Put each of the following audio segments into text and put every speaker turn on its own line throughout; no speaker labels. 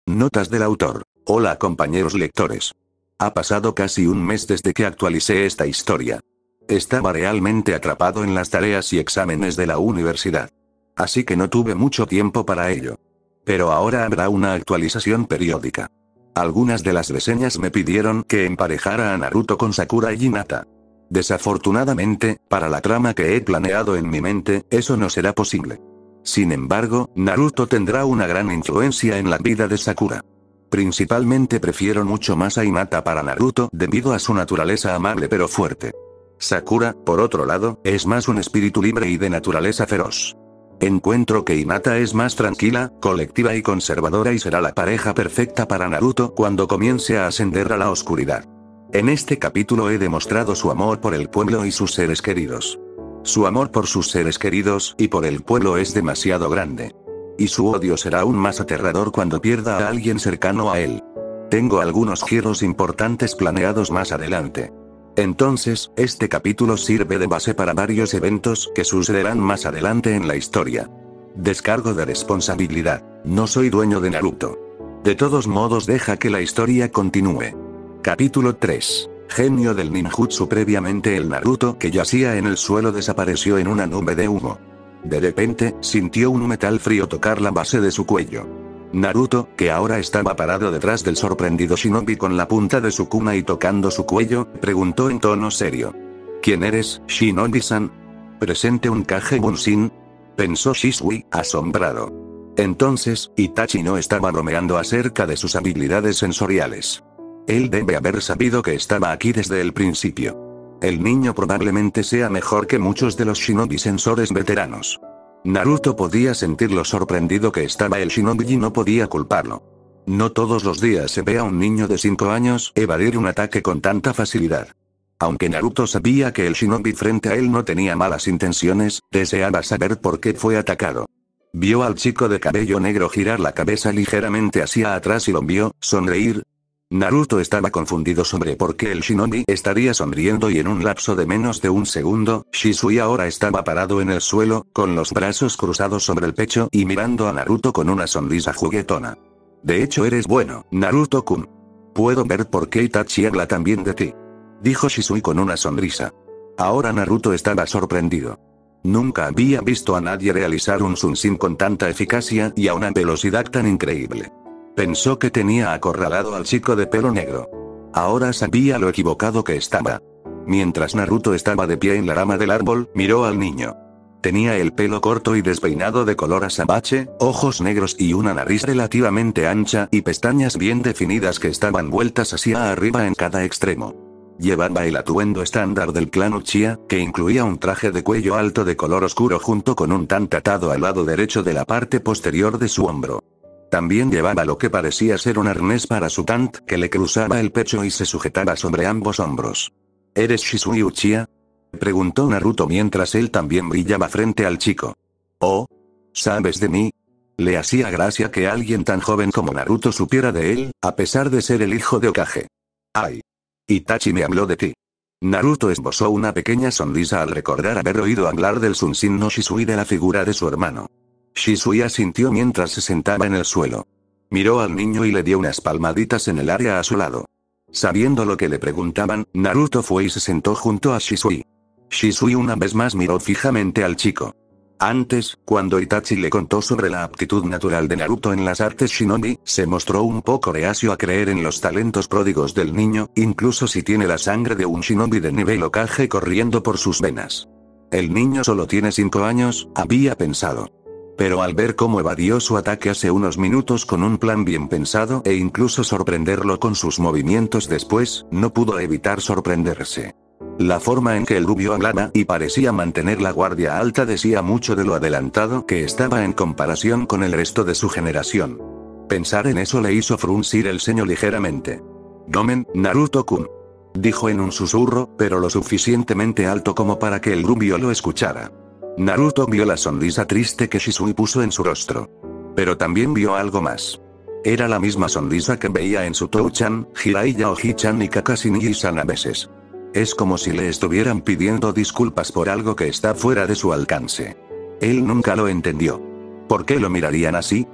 Notas del autor. Hola compañeros lectores. Ha pasado casi un mes desde que actualicé esta historia. Estaba realmente atrapado en las tareas y exámenes de la universidad. Así que no tuve mucho tiempo para ello. Pero ahora habrá una actualización periódica. Algunas de las reseñas me pidieron que emparejara a Naruto con Sakura y Hinata. Desafortunadamente, para la trama que he planeado en mi mente, eso no será posible. Sin embargo, Naruto tendrá una gran influencia en la vida de Sakura. Principalmente prefiero mucho más a Hinata para Naruto debido a su naturaleza amable pero fuerte. Sakura, por otro lado, es más un espíritu libre y de naturaleza feroz. Encuentro que Hinata es más tranquila, colectiva y conservadora y será la pareja perfecta para Naruto cuando comience a ascender a la oscuridad. En este capítulo he demostrado su amor por el pueblo y sus seres queridos. Su amor por sus seres queridos y por el pueblo es demasiado grande. Y su odio será aún más aterrador cuando pierda a alguien cercano a él. Tengo algunos giros importantes planeados más adelante. Entonces, este capítulo sirve de base para varios eventos que sucederán más adelante en la historia. Descargo de responsabilidad. No soy dueño de Naruto. De todos modos, deja que la historia continúe. Capítulo 3. Genio del ninjutsu. Previamente el Naruto que yacía en el suelo desapareció en una nube de humo. De repente, sintió un metal frío tocar la base de su cuello. Naruto, que ahora estaba parado detrás del sorprendido shinobi con la punta de su kunai tocando su cuello, preguntó en tono serio. ¿Quién eres, Shinobi-san? ¿Presente un Kage Bunshin? Pensó Shisui, asombrado. Entonces, Itachi no estaba bromeando acerca de sus habilidades sensoriales. Él debe haber sabido que estaba aquí desde el principio. El niño probablemente sea mejor que muchos de los shinobi sensores veteranos. Naruto podía sentir lo sorprendido que estaba el shinobi y no podía culparlo. No todos los días se ve a un niño de 5 años evadir un ataque con tanta facilidad. Aunque Naruto sabía que el shinobi frente a él no tenía malas intenciones, deseaba saber por qué fue atacado. Vio al chico de cabello negro girar la cabeza ligeramente hacia atrás y lo vio sonreír. Naruto estaba confundido sobre por qué el shinobi estaría sonriendo y en un lapso de menos de un segundo, Shisui ahora estaba parado en el suelo, con los brazos cruzados sobre el pecho y mirando a Naruto con una sonrisa juguetona. De hecho eres bueno, Naruto-kun. Puedo ver por qué Itachi habla también de ti. Dijo Shisui con una sonrisa. Ahora Naruto estaba sorprendido. Nunca había visto a nadie realizar un Zunshin con tanta eficacia y a una velocidad tan increíble. Pensó que tenía acorralado al chico de pelo negro. Ahora sabía lo equivocado que estaba. Mientras Naruto estaba de pie en la rama del árbol, miró al niño. Tenía el pelo corto y despeinado de color azabache, ojos negros y una nariz relativamente ancha y pestañas bien definidas que estaban vueltas hacia arriba en cada extremo. Llevaba el atuendo estándar del clan Uchiha, que incluía un traje de cuello alto de color oscuro junto con un tanto atado al lado derecho de la parte posterior de su hombro. También llevaba lo que parecía ser un arnés para su tant que le cruzaba el pecho y se sujetaba sobre ambos hombros. ¿Eres Shisui Uchiha? Preguntó Naruto mientras él también brillaba frente al chico. Oh, ¿sabes de mí? Le hacía gracia que alguien tan joven como Naruto supiera de él, a pesar de ser el hijo de Hokage. ¡Ay! Itachi me habló de ti. Naruto esbozó una pequeña sonrisa al recordar haber oído hablar del Zunshin no Shisui de la figura de su hermano. Shisui asintió mientras se sentaba en el suelo. Miró al niño y le dio unas palmaditas en el área a su lado. Sabiendo lo que le preguntaban, Naruto fue y se sentó junto a Shisui. Shisui una vez más miró fijamente al chico. Antes, cuando Itachi le contó sobre la aptitud natural de Naruto en las artes shinobi, se mostró un poco reacio a creer en los talentos pródigos del niño, incluso si tiene la sangre de un shinobi de nivel Hokage corriendo por sus venas. El niño solo tiene 5 años, había pensado. Pero al ver cómo evadió su ataque hace unos minutos con un plan bien pensado e incluso sorprenderlo con sus movimientos después, no pudo evitar sorprenderse. La forma en que el rubio hablaba y parecía mantener la guardia alta decía mucho de lo adelantado que estaba en comparación con el resto de su generación. Pensar en eso le hizo fruncir el ceño ligeramente. «Gomen, Naruto-kun», dijo en un susurro, pero lo suficientemente alto como para que el rubio lo escuchara. Naruto vio la sonrisa triste que Shisui puso en su rostro. Pero también vio algo más. Era la misma sonrisa que veía en Sutou-chan, Jiraiya Oji-chan y Kakashi Niji-san a veces. Es como si le estuvieran pidiendo disculpas por algo que está fuera de su alcance. Él nunca lo entendió. ¿Por qué lo mirarían así?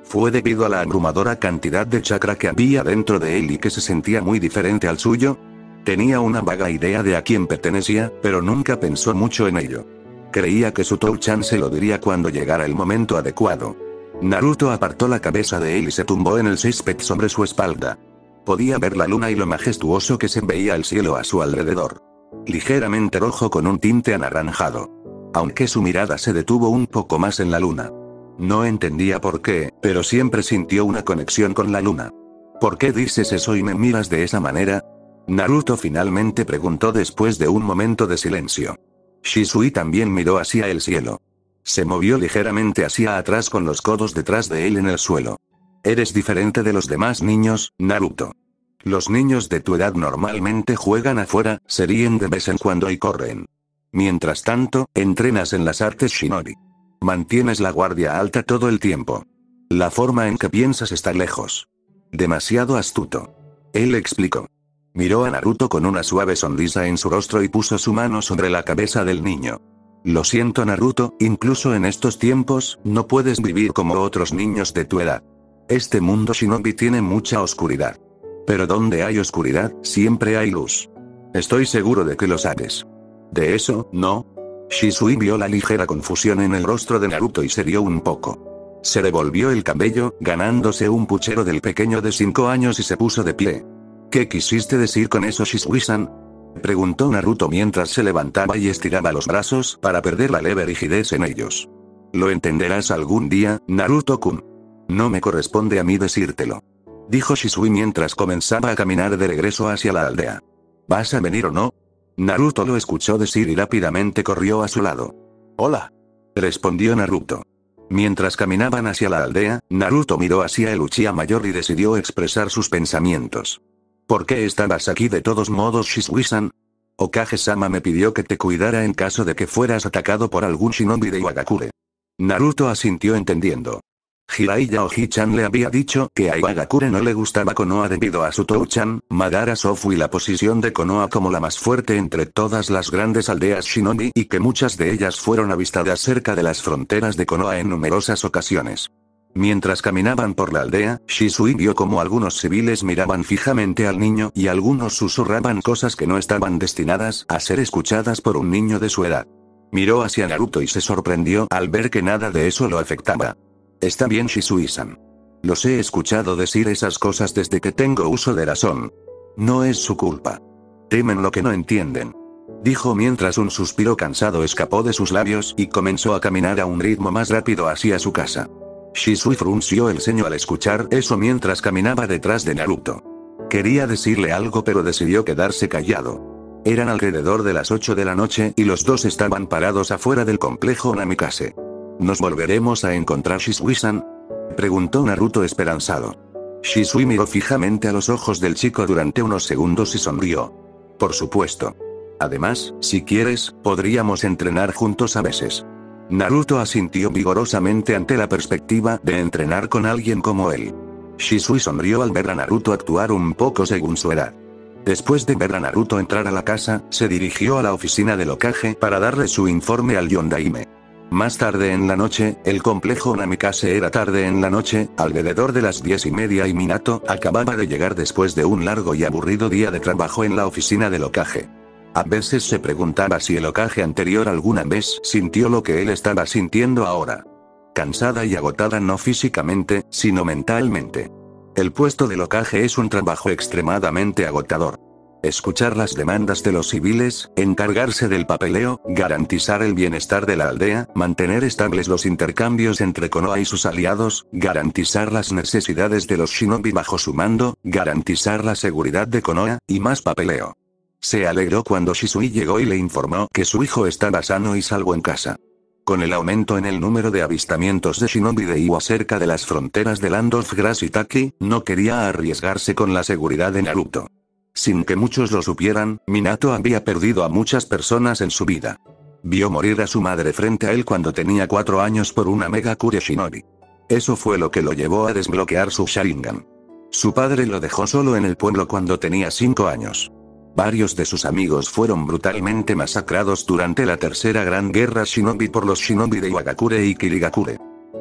¿Fue debido a la abrumadora cantidad de chakra que había dentro de él y que se sentía muy diferente al suyo? Tenía una vaga idea de a quién pertenecía, pero nunca pensó mucho en ello. Creía que su Touchan se lo diría cuando llegara el momento adecuado. Naruto apartó la cabeza de él y se tumbó en el césped sobre su espalda. Podía ver la luna y lo majestuoso que se veía el cielo a su alrededor. Ligeramente rojo con un tinte anaranjado. Aunque su mirada se detuvo un poco más en la luna. No entendía por qué, pero siempre sintió una conexión con la luna. ¿Por qué dices eso y me miras de esa manera? Naruto finalmente preguntó después de un momento de silencio. Shisui también miró hacia el cielo. Se movió ligeramente hacia atrás con los codos detrás de él en el suelo. Eres diferente de los demás niños, Naruto. Los niños de tu edad normalmente juegan afuera, se ríen de vez en cuando y corren. Mientras tanto, entrenas en las artes shinobi. Mantienes la guardia alta todo el tiempo. La forma en que piensas está lejos. Demasiado astuto. Él explicó. Miró a Naruto con una suave sonrisa en su rostro y puso su mano sobre la cabeza del niño. Lo siento, Naruto, incluso en estos tiempos, no puedes vivir como otros niños de tu edad. Este mundo shinobi tiene mucha oscuridad. Pero donde hay oscuridad, siempre hay luz. Estoy seguro de que lo sabes. ¿De eso, no? Shisui vio la ligera confusión en el rostro de Naruto y se rió un poco. Se revolvió el cabello, ganándose un puchero del pequeño de 5 años y se puso de pie. ¿Qué quisiste decir con eso, Shisui-san? Preguntó Naruto mientras se levantaba y estiraba los brazos para perder la leve rigidez en ellos. Lo entenderás algún día, Naruto-kun. No me corresponde a mí decírtelo. Dijo Shisui mientras comenzaba a caminar de regreso hacia la aldea. ¿Vas a venir o no? Naruto lo escuchó decir y rápidamente corrió a su lado. Hola. Respondió Naruto. Mientras caminaban hacia la aldea, Naruto miró hacia el Uchiha mayor y decidió expresar sus pensamientos. ¿Por qué estabas aquí de todos modos, Shisui-san? Okage-sama me pidió que te cuidara en caso de que fueras atacado por algún shinobi de Iwagakure. Naruto asintió entendiendo. Jiraiya Oji-chan le había dicho que a Iwagakure no le gustaba Konoha debido a su Touchan, Madara Sofu y la posición de Konoha como la más fuerte entre todas las grandes aldeas shinobi y que muchas de ellas fueron avistadas cerca de las fronteras de Konoha en numerosas ocasiones. Mientras caminaban por la aldea, Shisui vio como algunos civiles miraban fijamente al niño y algunos susurraban cosas que no estaban destinadas a ser escuchadas por un niño de su edad. Miró hacia Naruto y se sorprendió al ver que nada de eso lo afectaba. Está bien, Shisui-san. Los he escuchado decir esas cosas desde que tengo uso de razón. No es su culpa. Temen lo que no entienden. Dijo mientras un suspiro cansado escapó de sus labios y comenzó a caminar a un ritmo más rápido hacia su casa. Shisui frunció el ceño al escuchar eso mientras caminaba detrás de Naruto. Quería decirle algo pero decidió quedarse callado. Eran alrededor de las 8 de la noche y los dos estaban parados afuera del complejo Namikaze. ¿Nos volveremos a encontrar, Shisui-san? Preguntó Naruto esperanzado. Shisui miró fijamente a los ojos del chico durante unos segundos y sonrió. Por supuesto. Además, si quieres, podríamos entrenar juntos a veces. Naruto asintió vigorosamente ante la perspectiva de entrenar con alguien como él. Shisui sonrió al ver a Naruto actuar un poco según su edad. Después de ver a Naruto entrar a la casa, se dirigió a la oficina del Hokage para darle su informe al Yondaime. Más tarde en la noche, el complejo Namikaze era tarde en la noche, alrededor de las 10:30 y Minato acababa de llegar después de un largo y aburrido día de trabajo en la oficina del Hokage. A veces se preguntaba si el Hokage anterior alguna vez sintió lo que él estaba sintiendo ahora. Cansada y agotada no físicamente, sino mentalmente. El puesto del Hokage es un trabajo extremadamente agotador. Escuchar las demandas de los civiles, encargarse del papeleo, garantizar el bienestar de la aldea, mantener estables los intercambios entre Konoha y sus aliados, garantizar las necesidades de los shinobi bajo su mando, garantizar la seguridad de Konoha, y más papeleo. Se alegró cuando Shisui llegó y le informó que su hijo estaba sano y salvo en casa. Con el aumento en el número de avistamientos de shinobi de Iwa cerca de las fronteras de Land of Grass y Taki, no quería arriesgarse con la seguridad de Naruto. Sin que muchos lo supieran, Minato había perdido a muchas personas en su vida. Vio morir a su madre frente a él cuando tenía 4 años por una Megakure Shinobi. Eso fue lo que lo llevó a desbloquear su Sharingan. Su padre lo dejó solo en el pueblo cuando tenía 5 años. Varios de sus amigos fueron brutalmente masacrados durante la tercera gran guerra Shinobi por los Shinobi de Iwagakure y Kirigakure.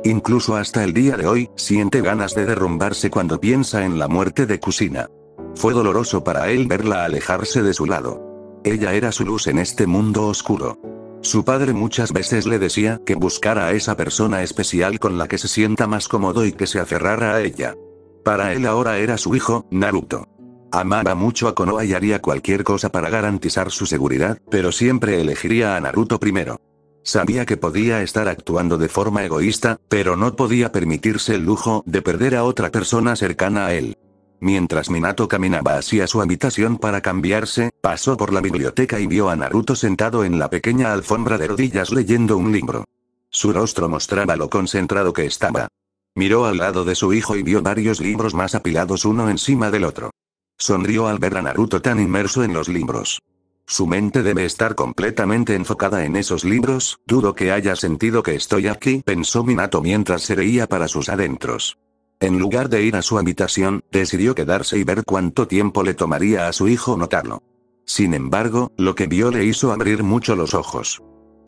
Incluso hasta el día de hoy, siente ganas de derrumbarse cuando piensa en la muerte de Kusina. Fue doloroso para él verla alejarse de su lado. Ella era su luz en este mundo oscuro. Su padre muchas veces le decía que buscara a esa persona especial con la que se sienta más cómodo y que se aferrara a ella. Para él ahora era su hijo, Naruto. Amaba mucho a Konoha y haría cualquier cosa para garantizar su seguridad, pero siempre elegiría a Naruto primero. Sabía que podía estar actuando de forma egoísta, pero no podía permitirse el lujo de perder a otra persona cercana a él. Mientras Minato caminaba hacia su habitación para cambiarse, pasó por la biblioteca y vio a Naruto sentado en la pequeña alfombra de rodillas leyendo un libro. Su rostro mostraba lo concentrado que estaba. Miró al lado de su hijo y vio varios libros más apilados uno encima del otro. Sonrió al ver a Naruto tan inmerso en los libros. Su mente debe estar completamente enfocada en esos libros, dudo que haya sentido que estoy aquí, pensó Minato mientras se reía para sus adentros. En lugar de ir a su habitación, decidió quedarse y ver cuánto tiempo le tomaría a su hijo notarlo. Sin embargo, lo que vio le hizo abrir mucho los ojos.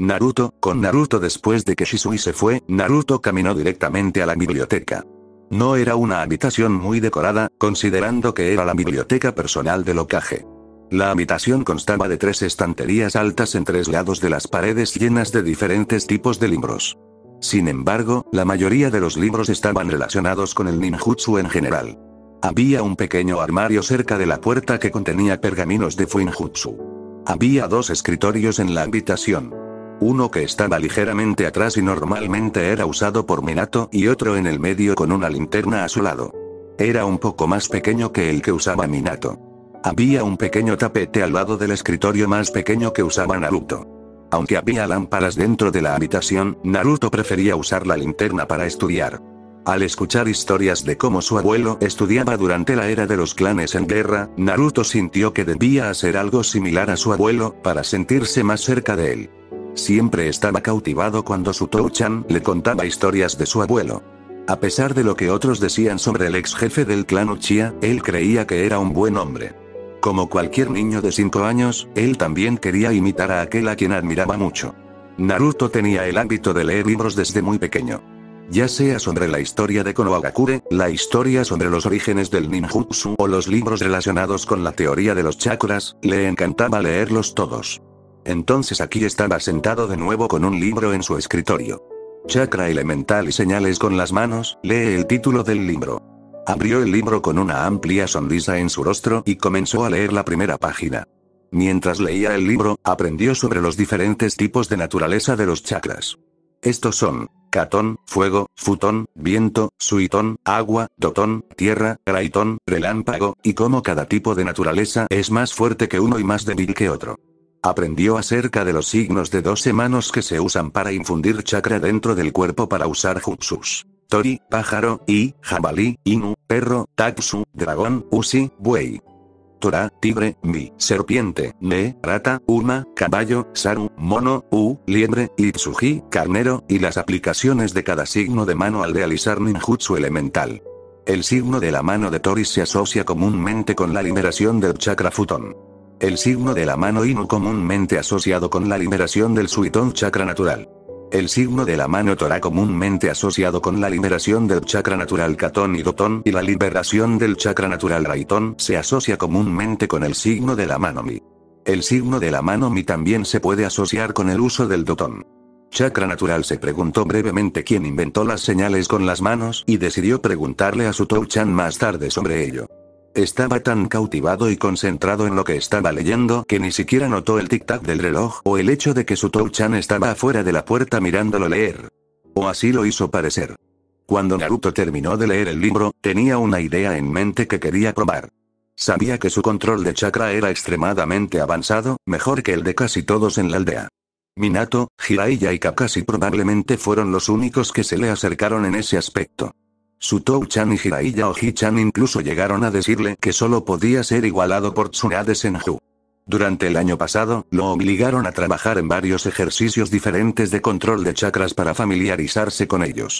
Con Naruto después de que Shisui se fue, Naruto caminó directamente a la biblioteca. No era una habitación muy decorada, considerando que era la biblioteca personal del Hokage. La habitación constaba de 3 estanterías altas en 3 lados de las paredes llenas de diferentes tipos de libros. Sin embargo, la mayoría de los libros estaban relacionados con el ninjutsu en general. Había un pequeño armario cerca de la puerta que contenía pergaminos de fuinjutsu. Había 2 escritorios en la habitación. Uno que estaba ligeramente atrás y normalmente era usado por Minato y otro en el medio con una linterna a su lado. Era un poco más pequeño que el que usaba Minato. Había un pequeño tapete al lado del escritorio más pequeño que usaba Naruto. Aunque había lámparas dentro de la habitación, Naruto prefería usar la linterna para estudiar. Al escuchar historias de cómo su abuelo estudiaba durante la era de los clanes en guerra, Naruto sintió que debía hacer algo similar a su abuelo, para sentirse más cerca de él. Siempre estaba cautivado cuando su Touchan le contaba historias de su abuelo. A pesar de lo que otros decían sobre el ex jefe del clan Uchiha, él creía que era un buen hombre. Como cualquier niño de 5 años, él también quería imitar a aquel a quien admiraba mucho. Naruto tenía el hábito de leer libros desde muy pequeño. Ya sea sobre la historia de Konohagakure, la historia sobre los orígenes del ninjutsu o los libros relacionados con la teoría de los chakras, le encantaba leerlos todos. Entonces aquí estaba sentado de nuevo con un libro en su escritorio. Chakra elemental y señales con las manos, lee el título del libro. Abrió el libro con una amplia sonrisa en su rostro y comenzó a leer la primera página. Mientras leía el libro, aprendió sobre los diferentes tipos de naturaleza de los chakras. Estos son: Katón, fuego; Futón, viento; Suitón, agua; Dotón, tierra; Graitón, relámpago, y cómo cada tipo de naturaleza es más fuerte que uno y más débil que otro. Aprendió acerca de los signos de 12 manos que se usan para infundir chakra dentro del cuerpo para usar jutsus. Tori, pájaro; I, jabalí; Inu, perro; Tatsu, dragón; Ushi, buey; Tora, tigre; Mi, serpiente; Ne, rata; Uma, caballo; Saru, mono; U, liebre; y Tsuji, carnero, y las aplicaciones de cada signo de mano al realizar ninjutsu elemental. El signo de la mano de Tori se asocia comúnmente con la liberación del chakra Futón. El signo de la mano Inu comúnmente asociado con la liberación del Suitón chakra natural. El signo de la mano Tora comúnmente asociado con la liberación del chakra natural Katón y Dotón, y la liberación del chakra natural Raitón se asocia comúnmente con el signo de la mano Mi. El signo de la mano Mi también se puede asociar con el uso del Dotón. Chakra natural se preguntó brevemente quién inventó las señales con las manos y decidió preguntarle a su Touchan más tarde sobre ello. Estaba tan cautivado y concentrado en lo que estaba leyendo que ni siquiera notó el tic-tac del reloj o el hecho de que su Touchan estaba afuera de la puerta mirándolo leer. O así lo hizo parecer. Cuando Naruto terminó de leer el libro, tenía una idea en mente que quería probar. Sabía que su control de chakra era extremadamente avanzado, mejor que el de casi todos en la aldea. Minato, Jiraiya y Kakashi probablemente fueron los únicos que se le acercaron en ese aspecto. Sutou-chan y Jiraiya Oji-chan incluso llegaron a decirle que solo podía ser igualado por Tsunade Senju. Durante el año pasado, lo obligaron a trabajar en varios ejercicios diferentes de control de chakras para familiarizarse con ellos.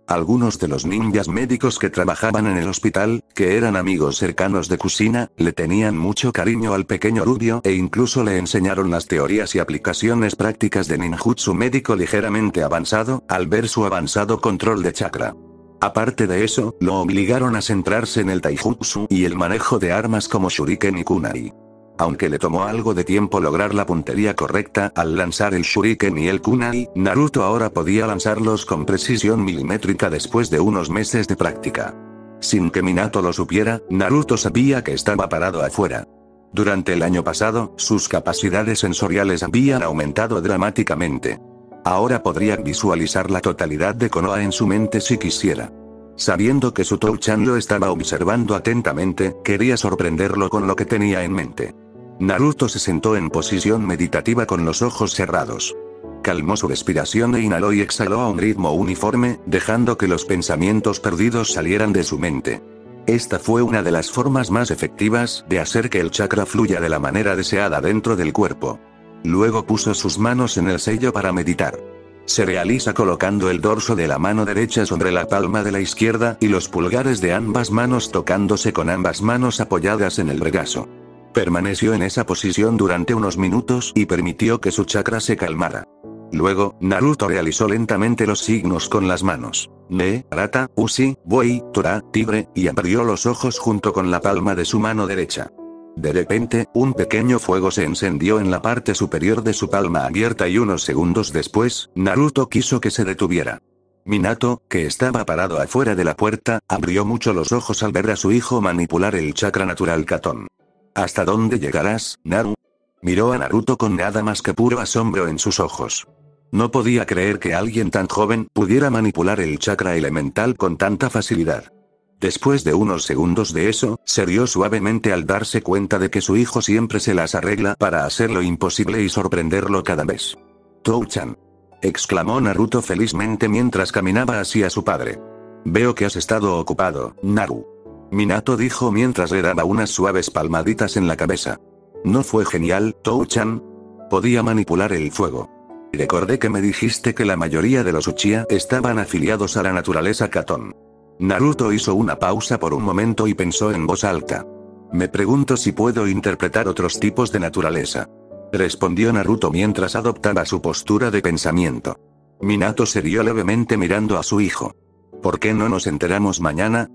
Algunos de los ninjas médicos que trabajaban en el hospital, que eran amigos cercanos de Kushina, le tenían mucho cariño al pequeño rubio e incluso le enseñaron las teorías y aplicaciones prácticas de ninjutsu médico ligeramente avanzado, al ver su avanzado control de chakra. Aparte de eso, lo obligaron a centrarse en el taijutsu y el manejo de armas como shuriken y kunai. Aunque le tomó algo de tiempo lograr la puntería correcta al lanzar el shuriken y el kunai, Naruto ahora podía lanzarlos con precisión milimétrica después de unos meses de práctica. Sin que Minato lo supiera, Naruto sabía que estaba parado afuera. Durante el año pasado, sus capacidades sensoriales habían aumentado dramáticamente. Ahora podría visualizar la totalidad de Konoha en su mente si quisiera. Sabiendo que su Touchan lo estaba observando atentamente, quería sorprenderlo con lo que tenía en mente. Naruto se sentó en posición meditativa con los ojos cerrados. Calmó su respiración e inhaló y exhaló a un ritmo uniforme, dejando que los pensamientos perdidos salieran de su mente. Esta fue una de las formas más efectivas de hacer que el chakra fluya de la manera deseada dentro del cuerpo. Luego puso sus manos en el sello para meditar. Se realiza colocando el dorso de la mano derecha sobre la palma de la izquierda y los pulgares de ambas manos tocándose con ambas manos apoyadas en el regazo. Permaneció en esa posición durante unos minutos y permitió que su chakra se calmara. Luego, Naruto realizó lentamente los signos con las manos. Ne, Arata, Ushi, Boi, Tora, Tigre, y abrió los ojos junto con la palma de su mano derecha. De repente, un pequeño fuego se encendió en la parte superior de su palma abierta y unos segundos después, Naruto quiso que se detuviera. Minato, que estaba parado afuera de la puerta, abrió mucho los ojos al ver a su hijo manipular el chakra natural Katon. ¿Hasta dónde llegarás, Naru? Miró a Naruto con nada más que puro asombro en sus ojos. No podía creer que alguien tan joven pudiera manipular el chakra elemental con tanta facilidad. Después de unos segundos de eso, se rió suavemente al darse cuenta de que su hijo siempre se las arregla para hacer lo imposible y sorprenderlo cada vez. Touchan, exclamó Naruto felizmente mientras caminaba hacia su padre. Veo que has estado ocupado, Naru. Minato dijo mientras le daba unas suaves palmaditas en la cabeza. ¿No fue genial, Touchan? Podía manipular el fuego. Recordé que me dijiste que la mayoría de los Uchiha estaban afiliados a la naturaleza Katon. Naruto hizo una pausa por un momento y pensó en voz alta. Me pregunto si puedo interpretar otros tipos de naturaleza. Respondió Naruto mientras adoptaba su postura de pensamiento. Minato se rió levemente mirando a su hijo. ¿Por qué no nos enteramos mañana,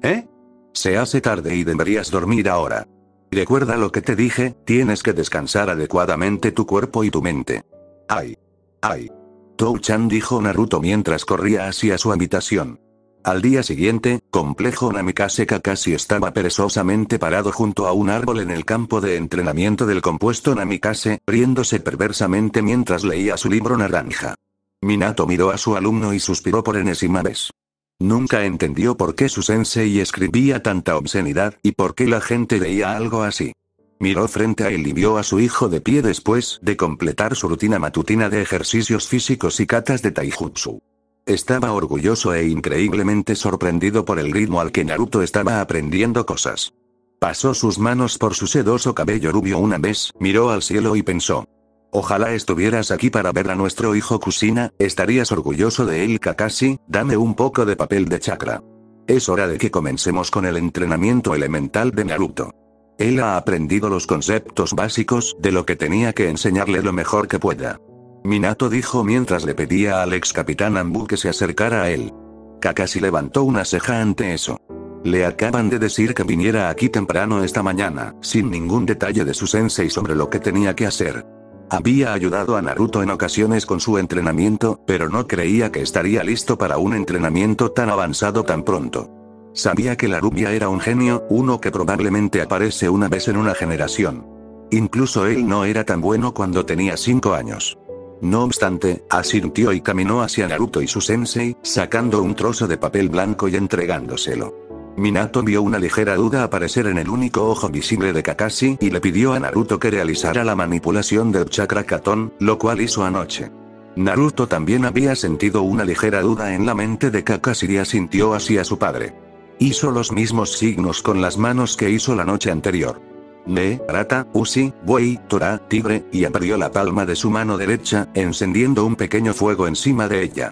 Se hace tarde y deberías dormir ahora. Recuerda lo que te dije, tienes que descansar adecuadamente tu cuerpo y tu mente. ¡Ay! ¡Ay! Touchan, dijo Naruto mientras corría hacia su habitación. Al día siguiente, Complejo Namikaze Kakashi estaba perezosamente parado junto a un árbol en el campo de entrenamiento del compuesto Namikaze, riéndose perversamente mientras leía su libro naranja. Minato miró a su alumno y suspiró por enésima vez. Nunca entendió por qué su sensei escribía tanta obscenidad y por qué la gente leía algo así. Miró frente a él y vio a su hijo de pie después de completar su rutina matutina de ejercicios físicos y katas de taijutsu. Estaba orgulloso e increíblemente sorprendido por el ritmo al que Naruto estaba aprendiendo cosas. Pasó sus manos por su sedoso cabello rubio una vez, miró al cielo y pensó. Ojalá estuvieras aquí para ver a nuestro hijo Kushina, estarías orgulloso de él Kakashi, dame un poco de papel de chakra. Es hora de que comencemos con el entrenamiento elemental de Naruto. Él ha aprendido los conceptos básicos de lo que tenía que enseñarle lo mejor que pueda. Minato dijo mientras le pedía al ex capitán Anbu que se acercara a él. Kakashi levantó una ceja ante eso. Le acaban de decir que viniera aquí temprano esta mañana, sin ningún detalle de su sensei sobre lo que tenía que hacer. Había ayudado a Naruto en ocasiones con su entrenamiento, pero no creía que estaría listo para un entrenamiento tan avanzado tan pronto. Sabía que la rubia era un genio, uno que probablemente aparece una vez en una generación. Incluso él no era tan bueno cuando tenía 5 años. No obstante, asintió y caminó hacia Naruto y su sensei, sacando un trozo de papel blanco y entregándoselo. Minato vio una ligera duda aparecer en el único ojo visible de Kakashi y le pidió a Naruto que realizara la manipulación del chakra Katon, lo cual hizo anoche. Naruto también había sentido una ligera duda en la mente de Kakashi y asintió hacia su padre. Hizo los mismos signos con las manos que hizo la noche anterior. Ne, Arata, Ushi, Boi, Tora, Tigre, y abrió la palma de su mano derecha, encendiendo un pequeño fuego encima de ella.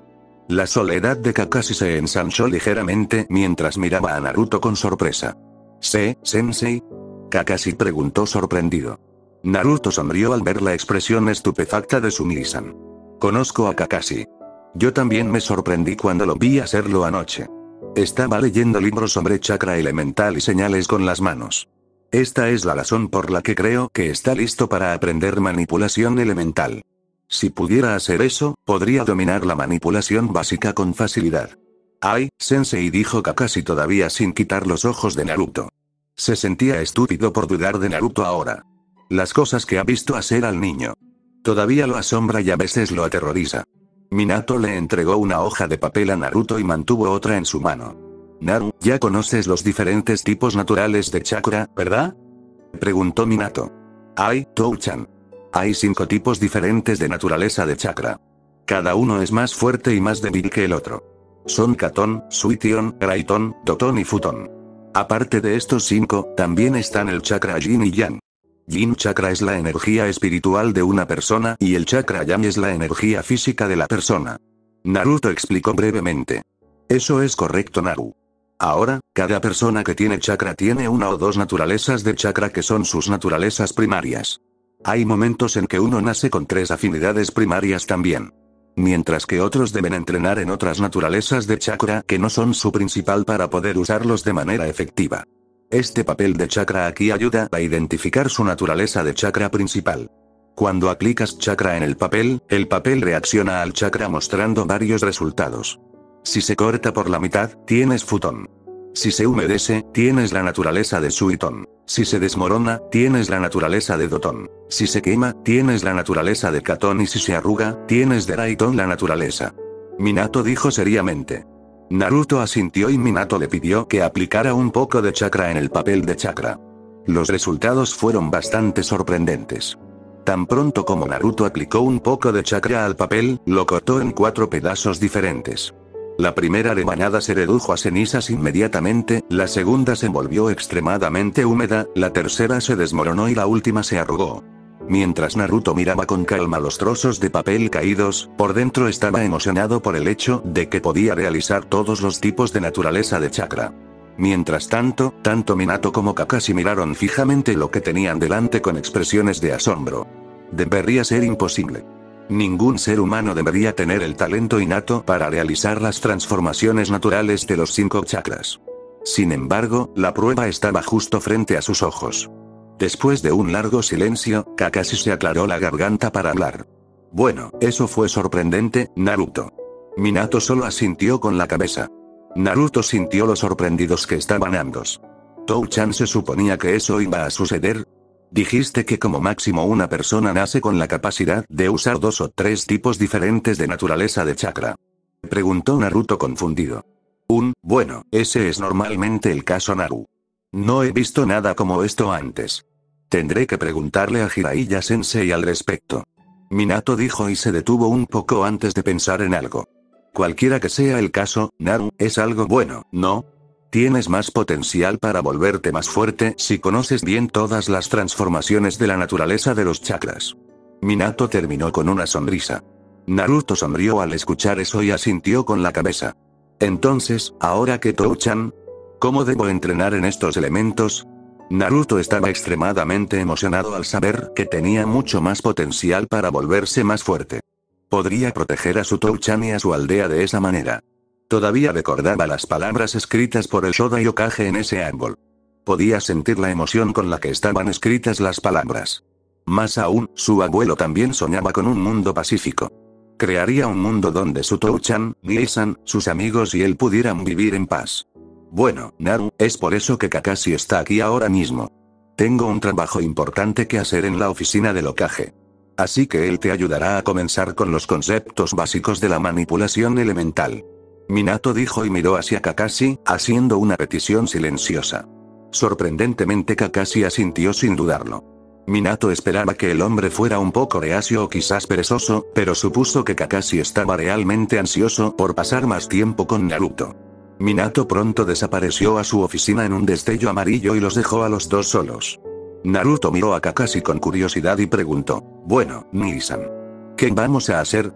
La soledad de Kakashi se ensanchó ligeramente mientras miraba a Naruto con sorpresa. ¿Sensei? Kakashi preguntó sorprendido. Naruto sonrió al ver la expresión estupefacta de Sumi-san. Conozco a Kakashi. Yo también me sorprendí cuando lo vi hacerlo anoche. Estaba leyendo libros sobre chakra elemental y señales con las manos. Esta es la razón por la que creo que está listo para aprender manipulación elemental. Si pudiera hacer eso, podría dominar la manipulación básica con facilidad. Ay, Sensei, dijo Kakashi todavía sin quitar los ojos de Naruto. Se sentía estúpido por dudar de Naruto ahora. Las cosas que ha visto hacer al niño. Todavía lo asombra y a veces lo aterroriza. Minato le entregó una hoja de papel a Naruto y mantuvo otra en su mano. Naru, ya conoces los diferentes tipos naturales de chakra, ¿verdad? Preguntó Minato. Ay, Tou-chan. Hay 5 tipos diferentes de naturaleza de chakra. Cada uno es más fuerte y más débil que el otro. Son Katon, Suition, Raiton, Toton y Futon. Aparte de estos 5, también están el chakra Yin y Yang. Yin chakra es la energía espiritual de una persona y el chakra Yang es la energía física de la persona. Naruto explicó brevemente. Eso es correcto, Naru. Ahora, cada persona que tiene chakra tiene una o dos naturalezas de chakra que son sus naturalezas primarias. Hay momentos en que uno nace con 3 afinidades primarias también. Mientras que otros deben entrenar en otras naturalezas de chakra que no son su principal para poder usarlos de manera efectiva. Este papel de chakra aquí ayuda a identificar su naturaleza de chakra principal. Cuando aplicas chakra en el papel reacciona al chakra mostrando varios resultados. Si se corta por la mitad, tienes Futon. Si se humedece, tienes la naturaleza de Suiton. Si se desmorona, tienes la naturaleza de Doton. Si se quema, tienes la naturaleza de Katon y si se arruga, tienes de Raiton la naturaleza. Minato dijo seriamente. Naruto asintió y Minato le pidió que aplicara un poco de chakra en el papel de chakra. Los resultados fueron bastante sorprendentes. Tan pronto como Naruto aplicó un poco de chakra al papel, lo cortó en 4 pedazos diferentes. La primera rebanada se redujo a cenizas inmediatamente, la segunda se volvió extremadamente húmeda, la tercera se desmoronó y la última se arrugó. Mientras Naruto miraba con calma los trozos de papel caídos, por dentro estaba emocionado por el hecho de que podía realizar todos los tipos de naturaleza de chakra. Mientras tanto, tanto Minato como Kakashi miraron fijamente lo que tenían delante con expresiones de asombro. Debería ser imposible. Ningún ser humano debería tener el talento innato para realizar las transformaciones naturales de los 5 chakras. Sin embargo, la prueba estaba justo frente a sus ojos. Después de un largo silencio, Kakashi se aclaró la garganta para hablar. Bueno, eso fue sorprendente, Naruto. Minato solo asintió con la cabeza. Naruto sintió lo sorprendidos que estaban ambos. ¿Tou-chan se suponía que eso iba a suceder? Dijiste que como máximo una persona nace con la capacidad de usar 2 o 3 tipos diferentes de naturaleza de chakra. Preguntó Naruto confundido. Bueno, ese es normalmente el caso, Naru. No he visto nada como esto antes. Tendré que preguntarle a Jiraiya Sensei al respecto. Minato dijo y se detuvo un poco antes de pensar en algo. Cualquiera que sea el caso, Naru, es algo bueno, ¿no? Tienes más potencial para volverte más fuerte si conoces bien todas las transformaciones de la naturaleza de los chakras. Minato terminó con una sonrisa. Naruto sonrió al escuchar eso y asintió con la cabeza. Entonces, ahora que Tou-chan, ¿cómo debo entrenar en estos elementos? Naruto estaba extremadamente emocionado al saber que tenía mucho más potencial para volverse más fuerte. Podría proteger a su Tou-chan y a su aldea de esa manera. Todavía recordaba las palabras escritas por el Shoda Yokage en ese árbol. Podía sentir la emoción con la que estaban escritas las palabras. Más aún, su abuelo también soñaba con un mundo pacífico. Crearía un mundo donde su Tou-chan, Mie-san, sus amigos y él pudieran vivir en paz. Bueno, Naru, es por eso que Kakashi está aquí ahora mismo. Tengo un trabajo importante que hacer en la oficina del Hokage. Así que él te ayudará a comenzar con los conceptos básicos de la manipulación elemental. Minato dijo y miró hacia Kakashi, haciendo una petición silenciosa. Sorprendentemente Kakashi asintió sin dudarlo. Minato esperaba que el hombre fuera un poco reacio o quizás perezoso, pero supuso que Kakashi estaba realmente ansioso por pasar más tiempo con Naruto. Minato pronto desapareció a su oficina en un destello amarillo y los dejó a los dos solos. Naruto miró a Kakashi con curiosidad y preguntó, bueno, Mie-san, ¿qué vamos a hacer?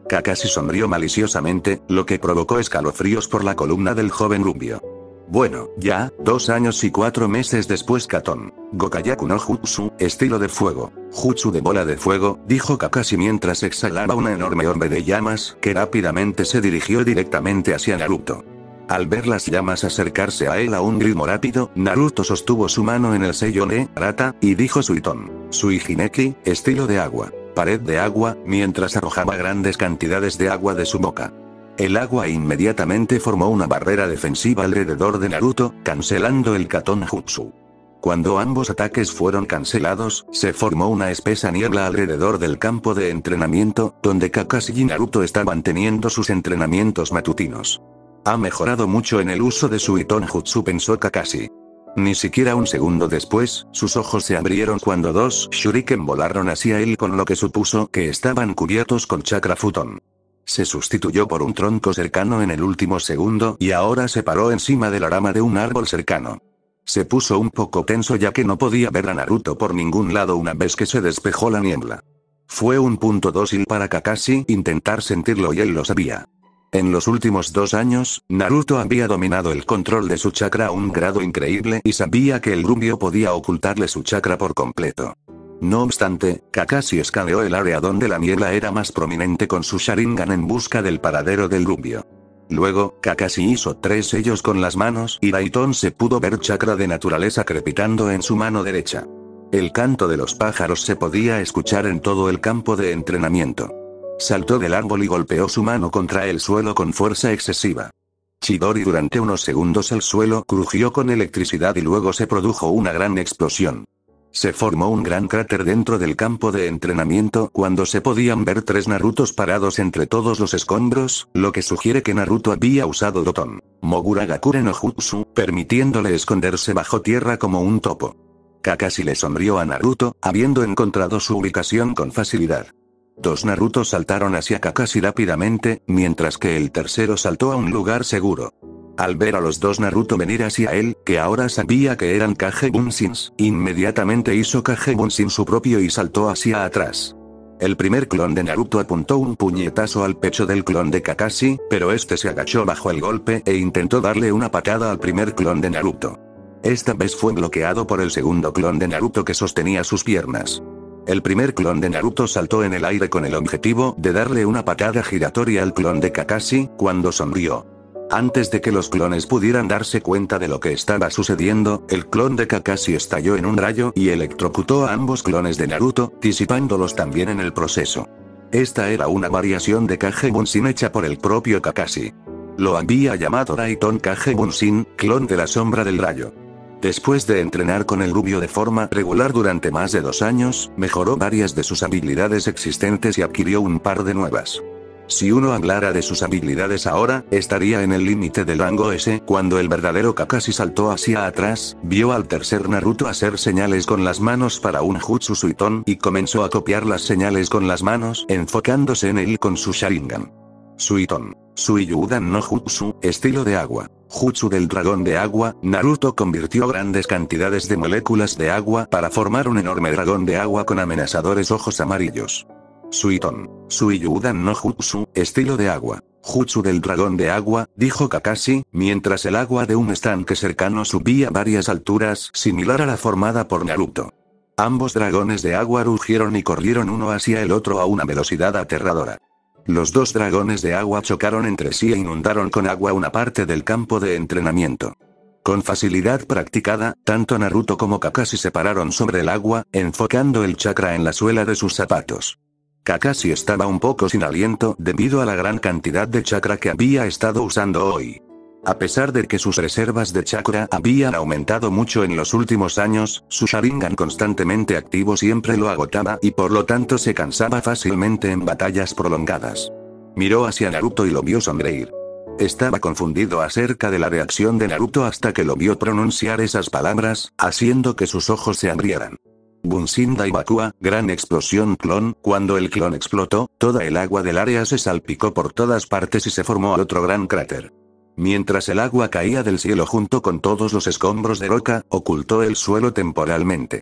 Kakashi sonrió maliciosamente, lo que provocó escalofríos por la columna del joven rubio. Bueno, ya, 2 años y 4 meses después Katon. Gokayaku no Jutsu, estilo de fuego. Jutsu de bola de fuego, dijo Kakashi mientras exhalaba una enorme orbe de llamas, que rápidamente se dirigió directamente hacia Naruto. Al ver las llamas acercarse a él a un ritmo rápido, Naruto sostuvo su mano en el sello de Arata, y dijo Suiton. Sui Hineki, estilo de agua. Pared de agua, mientras arrojaba grandes cantidades de agua de su boca. El agua inmediatamente formó una barrera defensiva alrededor de Naruto, cancelando el Katon Jutsu. Cuando ambos ataques fueron cancelados, se formó una espesa niebla alrededor del campo de entrenamiento, donde Kakashi y Naruto estaban teniendo sus entrenamientos matutinos. Ha mejorado mucho en el uso de su Iton Jutsu, pensó Kakashi. Ni siquiera un segundo después, sus ojos se abrieron cuando 2 shuriken volaron hacia él, con lo que supuso que estaban cubiertos con chakra futon. Se sustituyó por un tronco cercano en el último segundo y ahora se paró encima de la rama de un árbol cercano. Se puso un poco tenso ya que no podía ver a Naruto por ningún lado una vez que se despejó la niebla. Fue un punto dócil para Kakashi intentar sentirlo y él lo sabía. En los últimos 2 años, Naruto había dominado el control de su chakra a un grado increíble y sabía que el rubio podía ocultarle su chakra por completo. No obstante, Kakashi escaneó el área donde la niebla era más prominente con su Sharingan en busca del paradero del rubio. Luego, Kakashi hizo 3 sellos con las manos y Daiton se pudo ver chakra de naturaleza crepitando en su mano derecha. El canto de los pájaros se podía escuchar en todo el campo de entrenamiento. Saltó del árbol y golpeó su mano contra el suelo con fuerza excesiva. Chidori durante unos segundos el suelo crujió con electricidad y luego se produjo una gran explosión. Se formó un gran cráter dentro del campo de entrenamiento cuando se podían ver 3 Narutos parados entre todos los escombros, lo que sugiere que Naruto había usado Doton Mogura Gakure no Jutsu, permitiéndole esconderse bajo tierra como un topo. Kakashi le sonrió a Naruto, habiendo encontrado su ubicación con facilidad. 2 Narutos saltaron hacia Kakashi rápidamente, mientras que el tercero saltó a un lugar seguro. Al ver a los 2 Naruto venir hacia él, que ahora sabía que eran Kage Bunshins, inmediatamente hizo Kage Bunshin su propio y saltó hacia atrás. El primer clon de Naruto apuntó un puñetazo al pecho del clon de Kakashi, pero este se agachó bajo el golpe e intentó darle una patada al primer clon de Naruto. Esta vez fue bloqueado por el segundo clon de Naruto que sostenía sus piernas. El primer clon de Naruto saltó en el aire con el objetivo de darle una patada giratoria al clon de Kakashi, cuando sonrió. Antes de que los clones pudieran darse cuenta de lo que estaba sucediendo, el clon de Kakashi estalló en un rayo y electrocutó a ambos clones de Naruto, disipándolos también en el proceso. Esta era una variación de Kage Bunshin hecha por el propio Kakashi. Lo había llamado Daiton Kage Bunshin, clon de la sombra del rayo. Después de entrenar con el rubio de forma regular durante más de 2 años, mejoró varias de sus habilidades existentes y adquirió un par de nuevas. Si uno hablara de sus habilidades ahora, estaría en el límite del rango S. Cuando el verdadero Kakashi saltó hacia atrás, vio al tercer Naruto hacer señales con las manos para un Jutsu Suiton y comenzó a copiar las señales con las manos, enfocándose en él con su Sharingan. Suiton. Suiyudan no Jutsu, estilo de agua. Jutsu del dragón de agua, Naruto convirtió grandes cantidades de moléculas de agua para formar un enorme dragón de agua con amenazadores ojos amarillos. Suiton. Suiyudan no Jutsu, estilo de agua. Jutsu del dragón de agua, dijo Kakashi, mientras el agua de un estanque cercano subía varias alturas, similar a la formada por Naruto. Ambos dragones de agua rugieron y corrieron uno hacia el otro a una velocidad aterradora. Los 2 dragones de agua chocaron entre sí e inundaron con agua una parte del campo de entrenamiento. Con facilidad practicada, tanto Naruto como Kakashi se pararon sobre el agua, enfocando el chakra en la suela de sus zapatos. Kakashi estaba un poco sin aliento debido a la gran cantidad de chakra que había estado usando hoy. A pesar de que sus reservas de chakra habían aumentado mucho en los últimos años, su Sharingan constantemente activo siempre lo agotaba y por lo tanto se cansaba fácilmente en batallas prolongadas. Miró hacia Naruto y lo vio sonreír. Estaba confundido acerca de la reacción de Naruto hasta que lo vio pronunciar esas palabras, haciendo que sus ojos se abrieran. Bunshin Daibakua, gran explosión clon. Cuando el clon explotó, toda el agua del área se salpicó por todas partes y se formó otro gran cráter. Mientras el agua caía del cielo junto con todos los escombros de roca, ocultó el suelo temporalmente.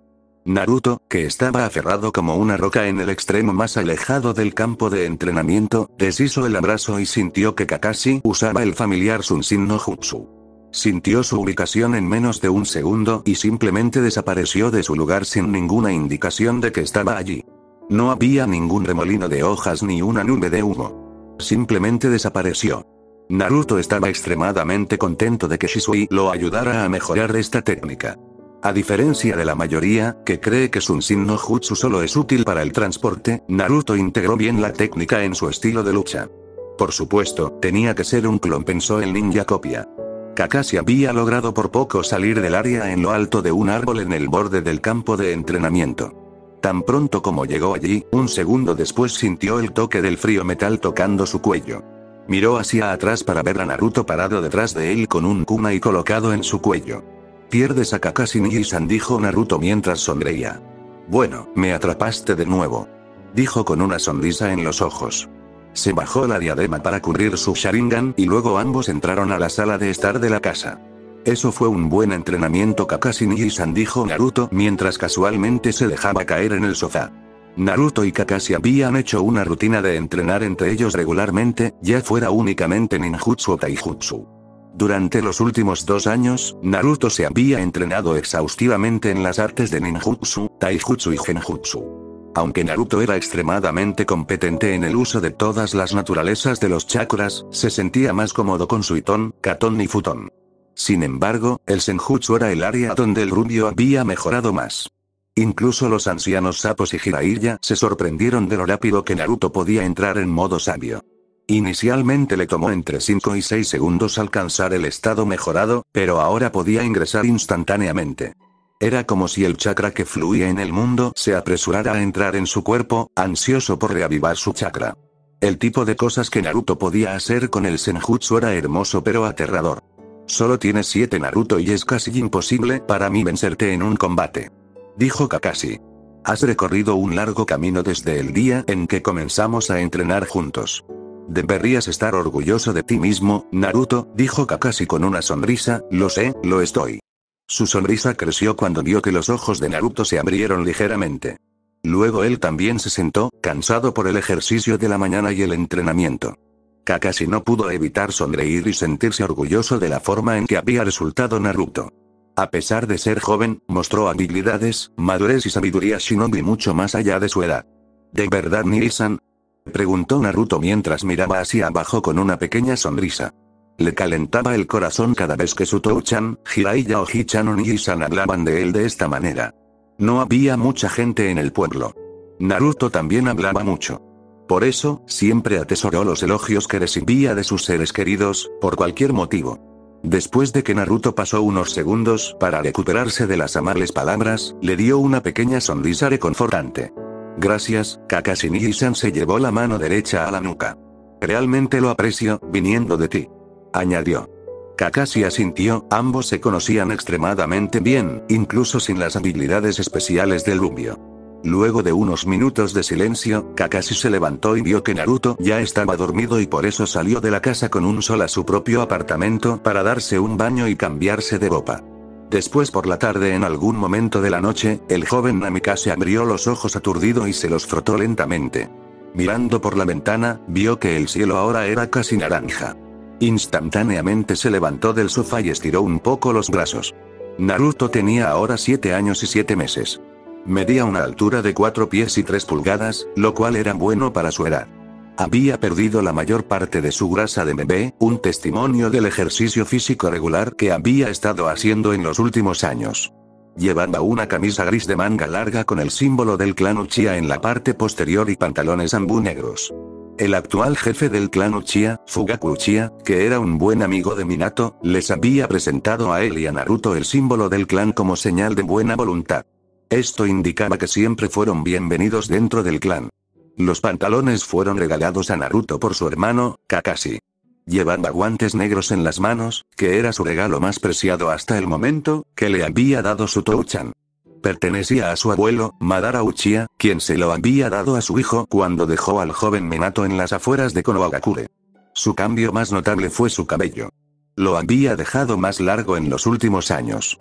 Naruto, que estaba aferrado como una roca en el extremo más alejado del campo de entrenamiento, deshizo el abrazo y sintió que Kakashi usaba el familiar Sunshin no Jutsu. Sintió su ubicación en menos de un segundo y simplemente desapareció de su lugar sin ninguna indicación de que estaba allí. No había ningún remolino de hojas ni una nube de humo. Simplemente desapareció. Naruto estaba extremadamente contento de que Shisui lo ayudara a mejorar esta técnica. A diferencia de la mayoría, que cree que Sunshin no Jutsu solo es útil para el transporte, Naruto integró bien la técnica en su estilo de lucha. Por supuesto, tenía que ser un clon, pensó el ninja copia. Kakashi había logrado por poco salir del área en lo alto de un árbol en el borde del campo de entrenamiento. Tan pronto como llegó allí, un segundo después sintió el toque del frío metal tocando su cuello. Miró hacia atrás para ver a Naruto parado detrás de él con un kunai colocado en su cuello. «Pierdes a Kakashi Nii-san», dijo Naruto mientras sonreía. «Bueno, me atrapaste de nuevo», dijo con una sonrisa en los ojos. Se bajó la diadema para cubrir su Sharingan y luego ambos entraron a la sala de estar de la casa. «Eso fue un buen entrenamiento, Kakashi Nii-san», dijo Naruto mientras casualmente se dejaba caer en el sofá. Naruto y Kakashi habían hecho una rutina de entrenar entre ellos regularmente, ya fuera únicamente ninjutsu o taijutsu. Durante los últimos 2 años, Naruto se había entrenado exhaustivamente en las artes de ninjutsu, taijutsu y genjutsu. Aunque Naruto era extremadamente competente en el uso de todas las naturalezas de los chakras, se sentía más cómodo con Suiton, Katon y Futon. Sin embargo, el senjutsu era el área donde el rubio había mejorado más. Incluso los ancianos sapos y Jiraiya se sorprendieron de lo rápido que Naruto podía entrar en modo sabio. Inicialmente le tomó entre 5 y 6 segundos alcanzar el estado mejorado, pero ahora podía ingresar instantáneamente. Era como si el chakra que fluía en el mundo se apresurara a entrar en su cuerpo, ansioso por reavivar su chakra. El tipo de cosas que Naruto podía hacer con el senjutsu era hermoso pero aterrador. «Solo tienes 7, Naruto, y es casi imposible para mí vencerte en un combate», dijo Kakashi. «Has recorrido un largo camino desde el día en que comenzamos a entrenar juntos. Deberías estar orgulloso de ti mismo, Naruto», dijo Kakashi con una sonrisa. «Lo sé, lo estoy». Su sonrisa creció cuando vio que los ojos de Naruto se abrieron ligeramente. Luego él también se sentó, cansado por el ejercicio de la mañana y el entrenamiento. Kakashi no pudo evitar sonreír y sentirse orgulloso de la forma en que había resultado Naruto. A pesar de ser joven, mostró habilidades, madurez y sabiduría shinobi mucho más allá de su edad. ¿De verdad, Nii-san?, preguntó Naruto mientras miraba hacia abajo con una pequeña sonrisa. Le calentaba el corazón cada vez que su Touchan, Jiraiya o Hichan o Nii-san hablaban de él de esta manera. No había mucha gente en el pueblo. Naruto también hablaba mucho. Por eso, siempre atesoró los elogios que recibía de sus seres queridos, por cualquier motivo. Después de que Naruto pasó unos segundos para recuperarse de las amables palabras, le dio una pequeña sonrisa reconfortante. «Gracias, Kakashi Nii-san», se llevó la mano derecha a la nuca. «Realmente lo aprecio, viniendo de ti», añadió. Kakashi asintió, ambos se conocían extremadamente bien, incluso sin las habilidades especiales del rubio. Luego de unos minutos de silencio, Kakashi se levantó y vio que Naruto ya estaba dormido y por eso salió de la casa con un sol a su propio apartamento para darse un baño y cambiarse de ropa. Después por la tarde, en algún momento de la noche, el joven Namikaze abrió los ojos aturdido y se los frotó lentamente. Mirando por la ventana, vio que el cielo ahora era casi naranja. Instantáneamente se levantó del sofá y estiró un poco los brazos. Naruto tenía ahora 7 años y 7 meses. Medía una altura de 4 pies y 3 pulgadas, lo cual era bueno para su edad. Había perdido la mayor parte de su grasa de bebé, un testimonio del ejercicio físico regular que había estado haciendo en los últimos años. Llevaba una camisa gris de manga larga con el símbolo del clan Uchiha en la parte posterior y pantalones ambú negros. El actual jefe del clan Uchiha, Fugaku Uchiha, que era un buen amigo de Minato, les había presentado a él y a Naruto el símbolo del clan como señal de buena voluntad. Esto indicaba que siempre fueron bienvenidos dentro del clan. Los pantalones fueron regalados a Naruto por su hermano, Kakashi. Llevaba guantes negros en las manos, que era su regalo más preciado hasta el momento, que le había dado su Touchan. Pertenecía a su abuelo, Madara Uchiha, quien se lo había dado a su hijo cuando dejó al joven Minato en las afueras de Konohagakure. Su cambio más notable fue su cabello. Lo había dejado más largo en los últimos años.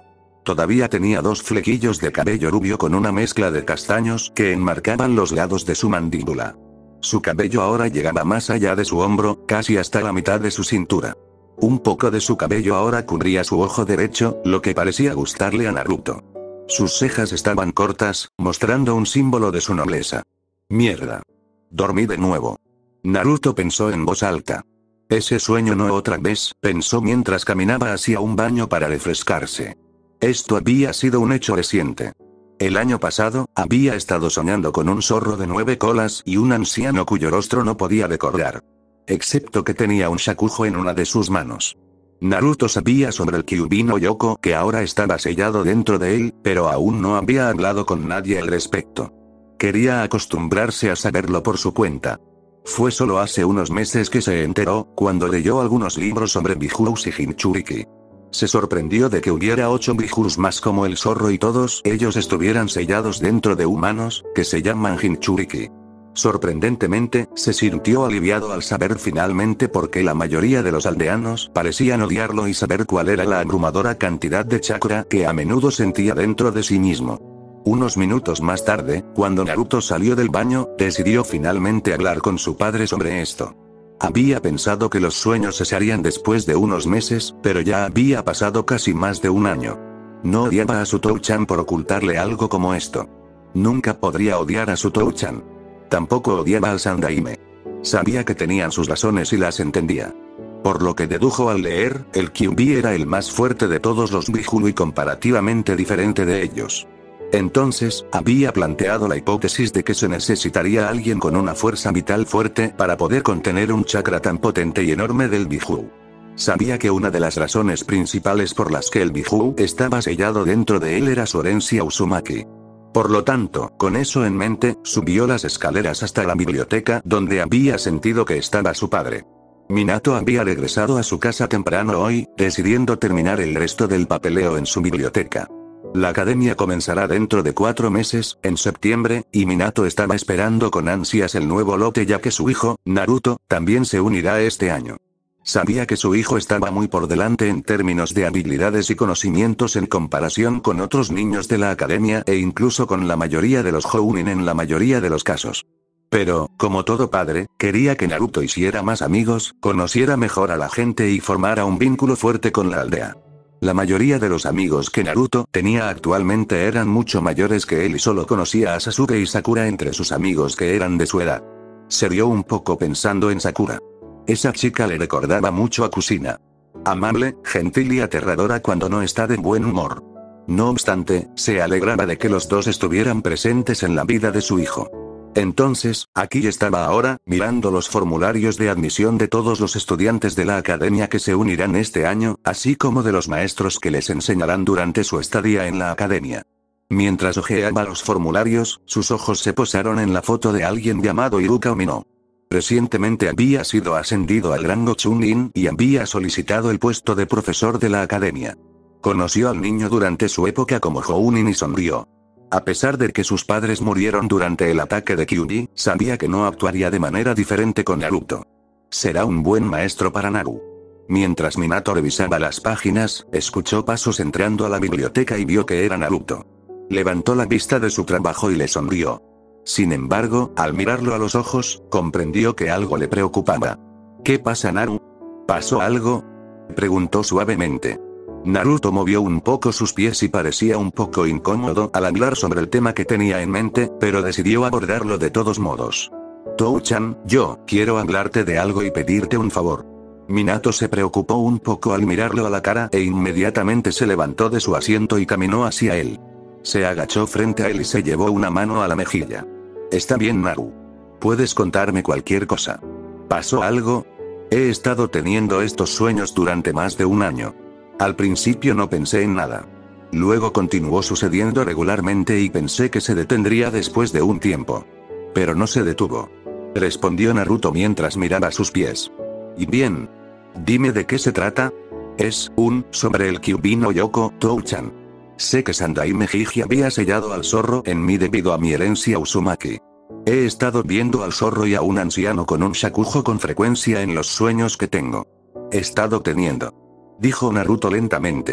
Todavía tenía dos flequillos de cabello rubio con una mezcla de castaños que enmarcaban los lados de su mandíbula. Su cabello ahora llegaba más allá de su hombro, casi hasta la mitad de su cintura. Un poco de su cabello ahora cubría su ojo derecho, lo que parecía gustarle a Naruto. Sus cejas estaban cortas, mostrando un símbolo de su nobleza. Mierda. Dormí de nuevo. Naruto pensó en voz alta. Ese sueño no otra vez, pensó mientras caminaba hacia un baño para refrescarse. Esto había sido un hecho reciente. El año pasado, había estado soñando con un zorro de 9 colas y un anciano cuyo rostro no podía recordar. Excepto que tenía un shakujo en una de sus manos. Naruto sabía sobre el Kyuubi no Yoko que ahora estaba sellado dentro de él, pero aún no había hablado con nadie al respecto. Quería acostumbrarse a saberlo por su cuenta. Fue solo hace unos meses que se enteró, cuando leyó algunos libros sobre Bijous y Jinchuriki. Se sorprendió de que hubiera 8 Bijous más como el zorro y todos ellos estuvieran sellados dentro de humanos, que se llaman Jinchuriki. Sorprendentemente, se sintió aliviado al saber finalmente por qué la mayoría de los aldeanos parecían odiarlo y saber cuál era la abrumadora cantidad de chakra que a menudo sentía dentro de sí mismo. Unos minutos más tarde, cuando Naruto salió del baño, decidió finalmente hablar con su padre sobre esto. Había pensado que los sueños cesarían después de unos meses, pero ya había pasado casi más de un año. No odiaba a Sutouchan por ocultarle algo como esto. Nunca podría odiar a Sutouchan. Tampoco odiaba al Sandaime. Sabía que tenían sus razones y las entendía. Por lo que dedujo al leer, el Kyuubi era el más fuerte de todos los Bijuu y comparativamente diferente de ellos. Entonces, había planteado la hipótesis de que se necesitaría alguien con una fuerza vital fuerte para poder contener un chakra tan potente y enorme del Bijuu. Sabía que una de las razones principales por las que el Bijuu estaba sellado dentro de él era su herencia Uzumaki. Por lo tanto, con eso en mente, subió las escaleras hasta la biblioteca donde había sentido que estaba su padre. Minato había regresado a su casa temprano hoy, decidiendo terminar el resto del papeleo en su biblioteca. La academia comenzará dentro de 4 meses, en septiembre, y Minato estaba esperando con ansias el nuevo lote ya que su hijo, Naruto, también se unirá este año. Sabía que su hijo estaba muy por delante en términos de habilidades y conocimientos en comparación con otros niños de la academia e incluso con la mayoría de los Jounin en la mayoría de los casos. Pero, como todo padre, quería que Naruto hiciera más amigos, conociera mejor a la gente y formara un vínculo fuerte con la aldea. La mayoría de los amigos que Naruto tenía actualmente eran mucho mayores que él y solo conocía a Sasuke y Sakura entre sus amigos que eran de su edad. Se rió un poco pensando en Sakura. Esa chica le recordaba mucho a Kusina. Amable, gentil y aterradora cuando no está de buen humor. No obstante, se alegraba de que los dos estuvieran presentes en la vida de su hijo. Entonces, aquí estaba ahora, mirando los formularios de admisión de todos los estudiantes de la academia que se unirán este año, así como de los maestros que les enseñarán durante su estadía en la academia. Mientras hojeaba los formularios, sus ojos se posaron en la foto de alguien llamado Iruka Umino. Recientemente había sido ascendido al rango Chunin y había solicitado el puesto de profesor de la academia. Conoció al niño durante su época como Jounin y sonrió. A pesar de que sus padres murieron durante el ataque de Kyuubi, sabía que no actuaría de manera diferente con Naruto. Será un buen maestro para Naru. Mientras Minato revisaba las páginas, escuchó pasos entrando a la biblioteca y vio que era Naruto. Levantó la vista de su trabajo y le sonrió. Sin embargo, al mirarlo a los ojos, comprendió que algo le preocupaba. ¿Qué pasa, Naru? ¿Pasó algo?, preguntó suavemente. Naruto movió un poco sus pies y parecía un poco incómodo al hablar sobre el tema que tenía en mente, pero decidió abordarlo de todos modos. Tou-chan, yo quiero hablarte de algo y pedirte un favor. Minato se preocupó un poco al mirarlo a la cara e inmediatamente se levantó de su asiento y caminó hacia él. Se agachó frente a él y se llevó una mano a la mejilla. Está bien, Naru. Puedes contarme cualquier cosa. ¿Pasó algo? He estado teniendo estos sueños durante más de un año. Al principio no pensé en nada. Luego continuó sucediendo regularmente y pensé que se detendría después de un tiempo. Pero no se detuvo. Respondió Naruto mientras miraba sus pies. Y bien. Dime de qué se trata. Es sobre el Kyuubi no Yoko, Tou-chan. Sé que Sandaime Hiji había sellado al zorro en mí debido a mi herencia Uzumaki. He estado viendo al zorro y a un anciano con un shakujo con frecuencia en los sueños que tengo. He estado teniendo. Dijo Naruto lentamente.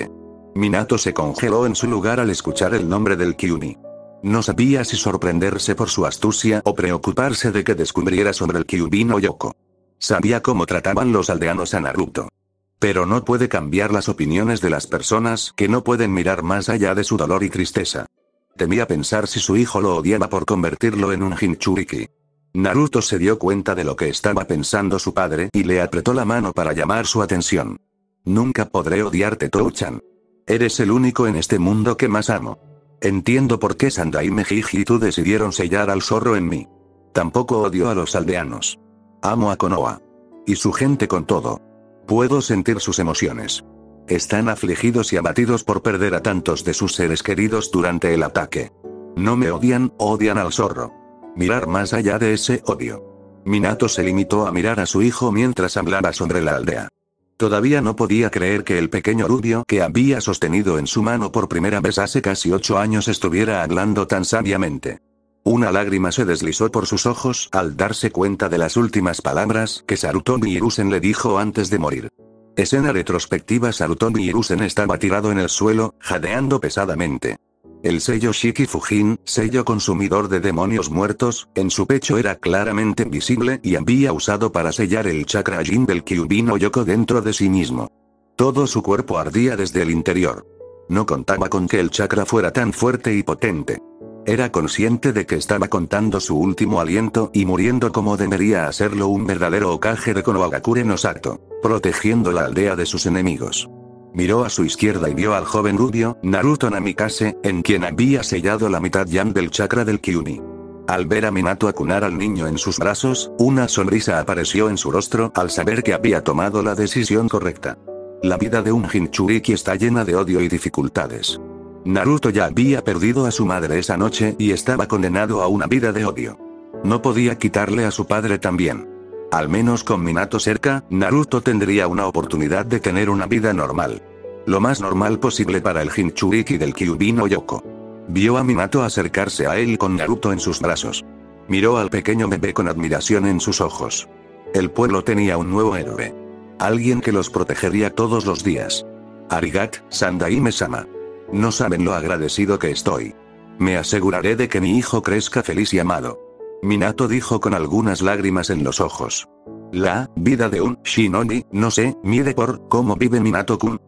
Minato se congeló en su lugar al escuchar el nombre del Kyuubi. No sabía si sorprenderse por su astucia o preocuparse de que descubriera sobre el Kyuubi no Yoko. Sabía cómo trataban los aldeanos a Naruto. Pero no puede cambiar las opiniones de las personas que no pueden mirar más allá de su dolor y tristeza. Temía pensar si su hijo lo odiaba por convertirlo en un Jinchuriki. Naruto se dio cuenta de lo que estaba pensando su padre y le apretó la mano para llamar su atención. Nunca podré odiarte, Tou-chan. Eres el único en este mundo que más amo. Entiendo por qué Sandaime Jiji y tú decidieron sellar al zorro en mí. Tampoco odio a los aldeanos. Amo a Konoha. Y su gente con todo. Puedo sentir sus emociones. Están afligidos y abatidos por perder a tantos de sus seres queridos durante el ataque. No me odian, odian al zorro. Mirar más allá de ese odio. Minato se limitó a mirar a su hijo mientras hablaba sobre la aldea. Todavía no podía creer que el pequeño rubio que había sostenido en su mano por primera vez hace casi 8 años estuviera hablando tan sabiamente. Una lágrima se deslizó por sus ojos al darse cuenta de las últimas palabras que Sarutobi Hiruzen le dijo antes de morir. Escena retrospectiva. Sarutobi Hiruzen estaba tirado en el suelo, jadeando pesadamente. El sello Shiki Fujin, sello consumidor de demonios muertos, en su pecho era claramente visible y había usado para sellar el chakra Jin del Kyuubi no Yoko dentro de sí mismo. Todo su cuerpo ardía desde el interior. No contaba con que el chakra fuera tan fuerte y potente. Era consciente de que estaba contando su último aliento y muriendo como debería hacerlo un verdadero Hokage de Konohagakure no Sato, protegiendo la aldea de sus enemigos. Miró a su izquierda y vio al joven rubio, Naruto Namikaze, en quien había sellado la mitad Yang del chakra del Kyuubi. Al ver a Minato acunar al niño en sus brazos, una sonrisa apareció en su rostro al saber que había tomado la decisión correcta. La vida de un Jinchuriki está llena de odio y dificultades. Naruto ya había perdido a su madre esa noche y estaba condenado a una vida de odio. No podía quitarle a su padre también. Al menos con Minato cerca, Naruto tendría una oportunidad de tener una vida normal. Lo más normal posible para el Jinchuriki del Kyuubi no Yoko. Vio a Minato acercarse a él con Naruto en sus brazos. Miró al pequeño bebé con admiración en sus ojos. El pueblo tenía un nuevo héroe. Alguien que los protegería todos los días. Arigat, Sandaime-sama. No saben lo agradecido que estoy. Me aseguraré de que mi hijo crezca feliz y amado. Minato dijo con algunas lágrimas en los ojos. La vida de un shinobi no se mide por cómo vive Minato-kun,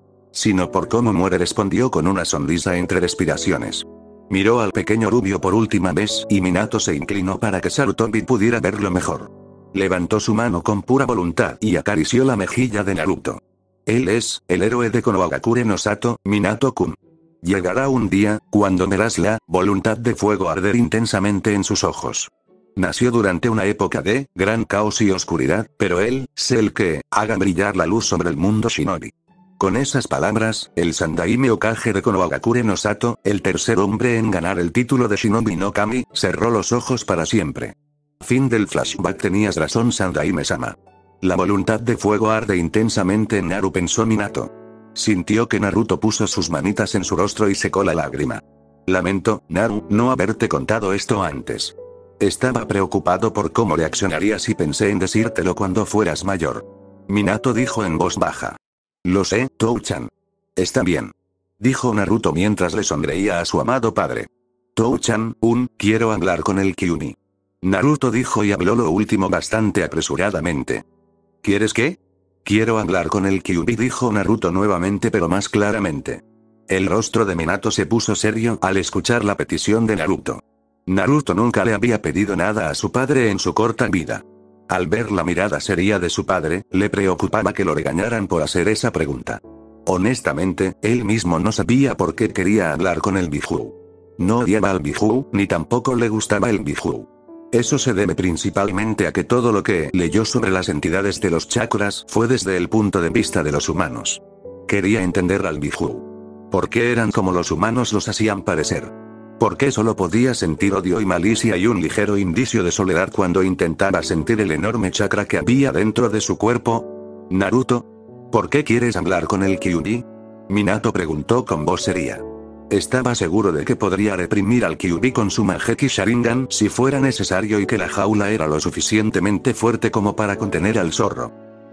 sino por cómo muere, respondió con una sonrisa entre respiraciones. Miró al pequeño rubio por última vez y Minato se inclinó para que Sarutobi pudiera verlo mejor. Levantó su mano con pura voluntad y acarició la mejilla de Naruto. Él es el héroe de Konohagakure no Sato, Minato-kun. Llegará un día, cuando verás la voluntad de fuego arder intensamente en sus ojos. Nació durante una época de gran caos y oscuridad, pero él es el que haga brillar la luz sobre el mundo shinobi. Con esas palabras, el Sandaime Hokage de Konohagakure no Sato, el tercer hombre en ganar el título de Shinobi no Kami, cerró los ojos para siempre. Fin del flashback. Tenías razón, Sandaime-sama. La voluntad de fuego arde intensamente en Naru, pensó Minato. Sintió que Naruto puso sus manitas en su rostro y secó la lágrima. Lamento, Naru, no haberte contado esto antes. Estaba preocupado por cómo reaccionarías y pensé en decírtelo cuando fueras mayor. Minato dijo en voz baja. Lo sé, Tou-chan. Está bien. Dijo Naruto mientras le sonreía a su amado padre. Tou-chan, quiero hablar con el Kyuubi. Naruto dijo y habló lo último bastante apresuradamente. ¿Quieres qué? Quiero hablar con el Kyuubi, dijo Naruto nuevamente, pero más claramente. El rostro de Minato se puso serio al escuchar la petición de Naruto. Naruto nunca le había pedido nada a su padre en su corta vida. Al ver la mirada seria de su padre, le preocupaba que lo regañaran por hacer esa pregunta. Honestamente, él mismo no sabía por qué quería hablar con el Biju. No odiaba al Biju, ni tampoco le gustaba el Biju. Eso se debe principalmente a que todo lo que leyó sobre las entidades de los chakras fue desde el punto de vista de los humanos. Quería entender al Biju. ¿Por qué eran como los humanos los hacían parecer? ¿Por qué solo podía sentir odio y malicia y un ligero indicio de soledad cuando intentaba sentir el enorme chakra que había dentro de su cuerpo? Naruto, ¿por qué quieres hablar con el Kyuubi? Minato preguntó con voz seria. Estaba seguro de que podría reprimir al Kyuubi con su Mangekyou Sharingan si fuera necesario y que la jaula era lo suficientemente fuerte como para contener al zorro.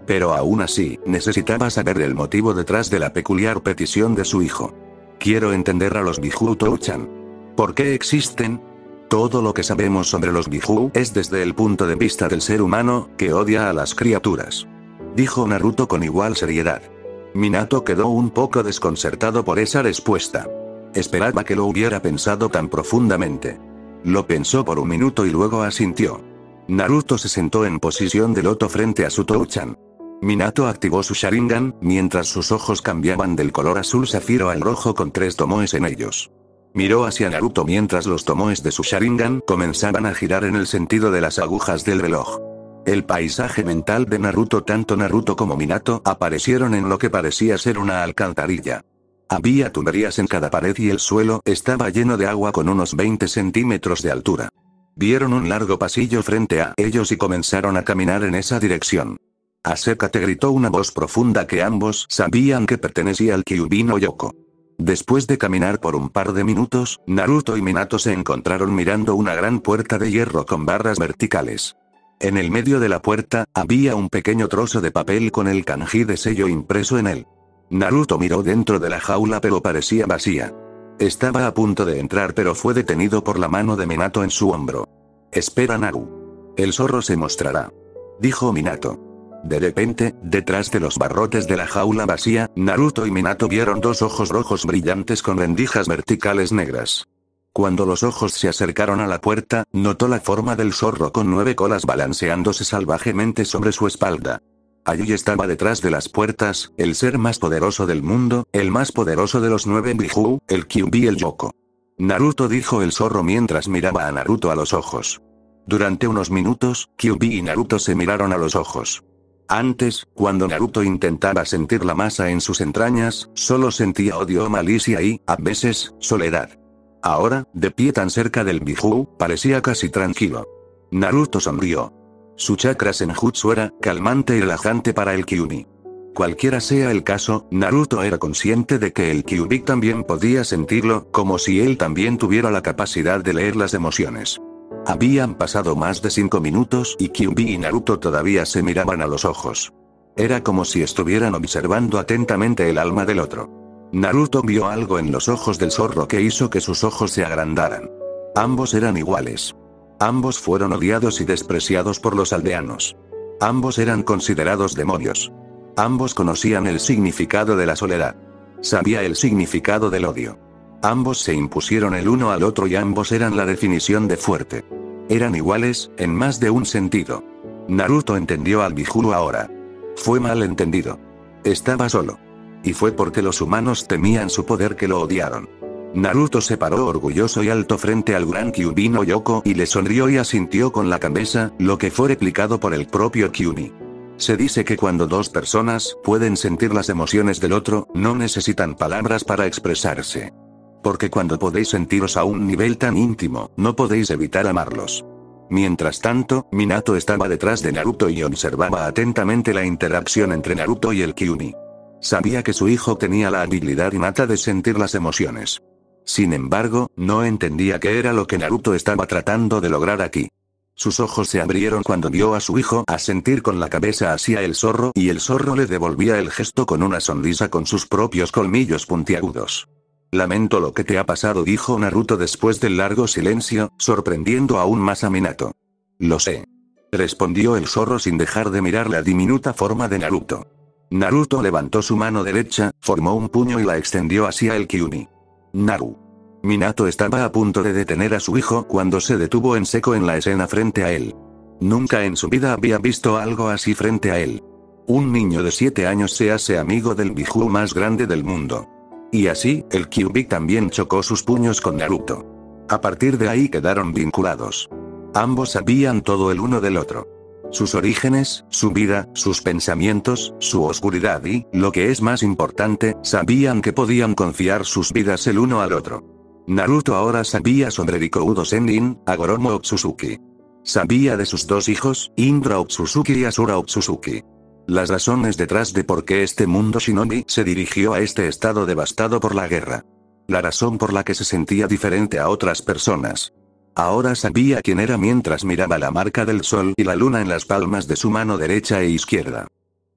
Pero aún así, necesitaba saber el motivo detrás de la peculiar petición de su hijo. Quiero entender a los Biju Touchan. ¿Por qué existen? Todo lo que sabemos sobre los Biju es desde el punto de vista del ser humano, que odia a las criaturas. Dijo Naruto con igual seriedad. Minato quedó un poco desconcertado por esa respuesta. Esperaba que lo hubiera pensado tan profundamente. Lo pensó por un minuto y luego asintió. Naruto se sentó en posición de loto frente a su Touchan. Minato activó su Sharingan, mientras sus ojos cambiaban del color azul zafiro al rojo con 3 tomoes en ellos. Miró hacia Naruto mientras los tomoes de su Sharingan comenzaban a girar en el sentido de las agujas del reloj. El paisaje mental de Naruto, tanto Naruto como Minato, aparecieron en lo que parecía ser una alcantarilla. Había tuberías en cada pared y el suelo estaba lleno de agua con unos 20 centímetros de altura. Vieron un largo pasillo frente a ellos y comenzaron a caminar en esa dirección. Acércate, gritó una voz profunda que ambos sabían que pertenecía al Kyuubi no Yoko. Después de caminar por un par de minutos, Naruto y Minato se encontraron mirando una gran puerta de hierro con barras verticales. En el medio de la puerta, había un pequeño trozo de papel con el kanji de sello impreso en él. Naruto miró dentro de la jaula pero parecía vacía. Estaba a punto de entrar pero fue detenido por la mano de Minato en su hombro. Espera, Naru. El zorro se mostrará. Dijo Minato. De repente, detrás de los barrotes de la jaula vacía, Naruto y Minato vieron 2 ojos rojos brillantes con rendijas verticales negras. Cuando los ojos se acercaron a la puerta, notó la forma del zorro con 9 colas balanceándose salvajemente sobre su espalda. Allí estaba detrás de las puertas, el ser más poderoso del mundo, el más poderoso de los 9 Biju, el Kyuubi el Yoko. Naruto, dijo el zorro mientras miraba a Naruto a los ojos. Durante unos minutos, Kyuubi y Naruto se miraron a los ojos. Antes, cuando Naruto intentaba sentir la masa en sus entrañas, solo sentía odio o malicia y, a veces, soledad. Ahora, de pie tan cerca del Biju, parecía casi tranquilo. Naruto sonrió. Su chakra senjutsu era calmante y relajante para el Kyuubi. Cualquiera sea el caso, Naruto era consciente de que el Kyuubi también podía sentirlo, como si él también tuviera la capacidad de leer las emociones. Habían pasado más de 5 minutos y Kyuubi y Naruto todavía se miraban a los ojos. Era como si estuvieran observando atentamente el alma del otro. Naruto vio algo en los ojos del zorro que hizo que sus ojos se agrandaran. Ambos eran iguales. Ambos fueron odiados y despreciados por los aldeanos. Ambos eran considerados demonios. Ambos conocían el significado de la soledad. Sabía el significado del odio. Ambos se impusieron el uno al otro y ambos eran la definición de fuerte. Eran iguales, en más de un sentido. Naruto entendió al Biju ahora. Fue mal entendido. Estaba solo. Y fue porque los humanos temían su poder que lo odiaron. Naruto se paró orgulloso y alto frente al gran Kyuubi no Yoko y le sonrió y asintió con la cabeza, lo que fue replicado por el propio Kyuubi. Se dice que cuando 2 personas pueden sentir las emociones del otro, no necesitan palabras para expresarse. Porque cuando podéis sentiros a un nivel tan íntimo, no podéis evitar amarlos. Mientras tanto, Minato estaba detrás de Naruto y observaba atentamente la interacción entre Naruto y el Kyuubi. Sabía que su hijo tenía la habilidad innata de sentir las emociones. Sin embargo, no entendía qué era lo que Naruto estaba tratando de lograr aquí. Sus ojos se abrieron cuando vio a su hijo asentir con la cabeza hacia el zorro y el zorro le devolvía el gesto con una sonrisa con sus propios colmillos puntiagudos. Lamento lo que te ha pasado, dijo Naruto después del largo silencio, sorprendiendo aún más a Minato. Lo sé. Respondió el zorro sin dejar de mirar la diminuta forma de Naruto. Naruto levantó su mano derecha, formó un puño y la extendió hacia el Kyuubi. Naru. Minato estaba a punto de detener a su hijo cuando se detuvo en seco en la escena frente a él. Nunca en su vida había visto algo así frente a él. Un niño de 7 años se hace amigo del Biju más grande del mundo. Y así, el Kyuubi también chocó sus puños con Naruto. A partir de ahí quedaron vinculados. Ambos sabían todo el uno del otro. Sus orígenes, su vida, sus pensamientos, su oscuridad y, lo que es más importante, sabían que podían confiar sus vidas el uno al otro. Naruto ahora sabía sobre Rikoudo Sennin, Hagoromo Otsutsuki. Sabía de sus 2 hijos, Indra Otsutsuki y Asura Otsutsuki. Las razones detrás de por qué este mundo shinobi se dirigió a este estado devastado por la guerra. La razón por la que se sentía diferente a otras personas. Ahora sabía quién era mientras miraba la marca del sol y la luna en las palmas de su mano derecha e izquierda.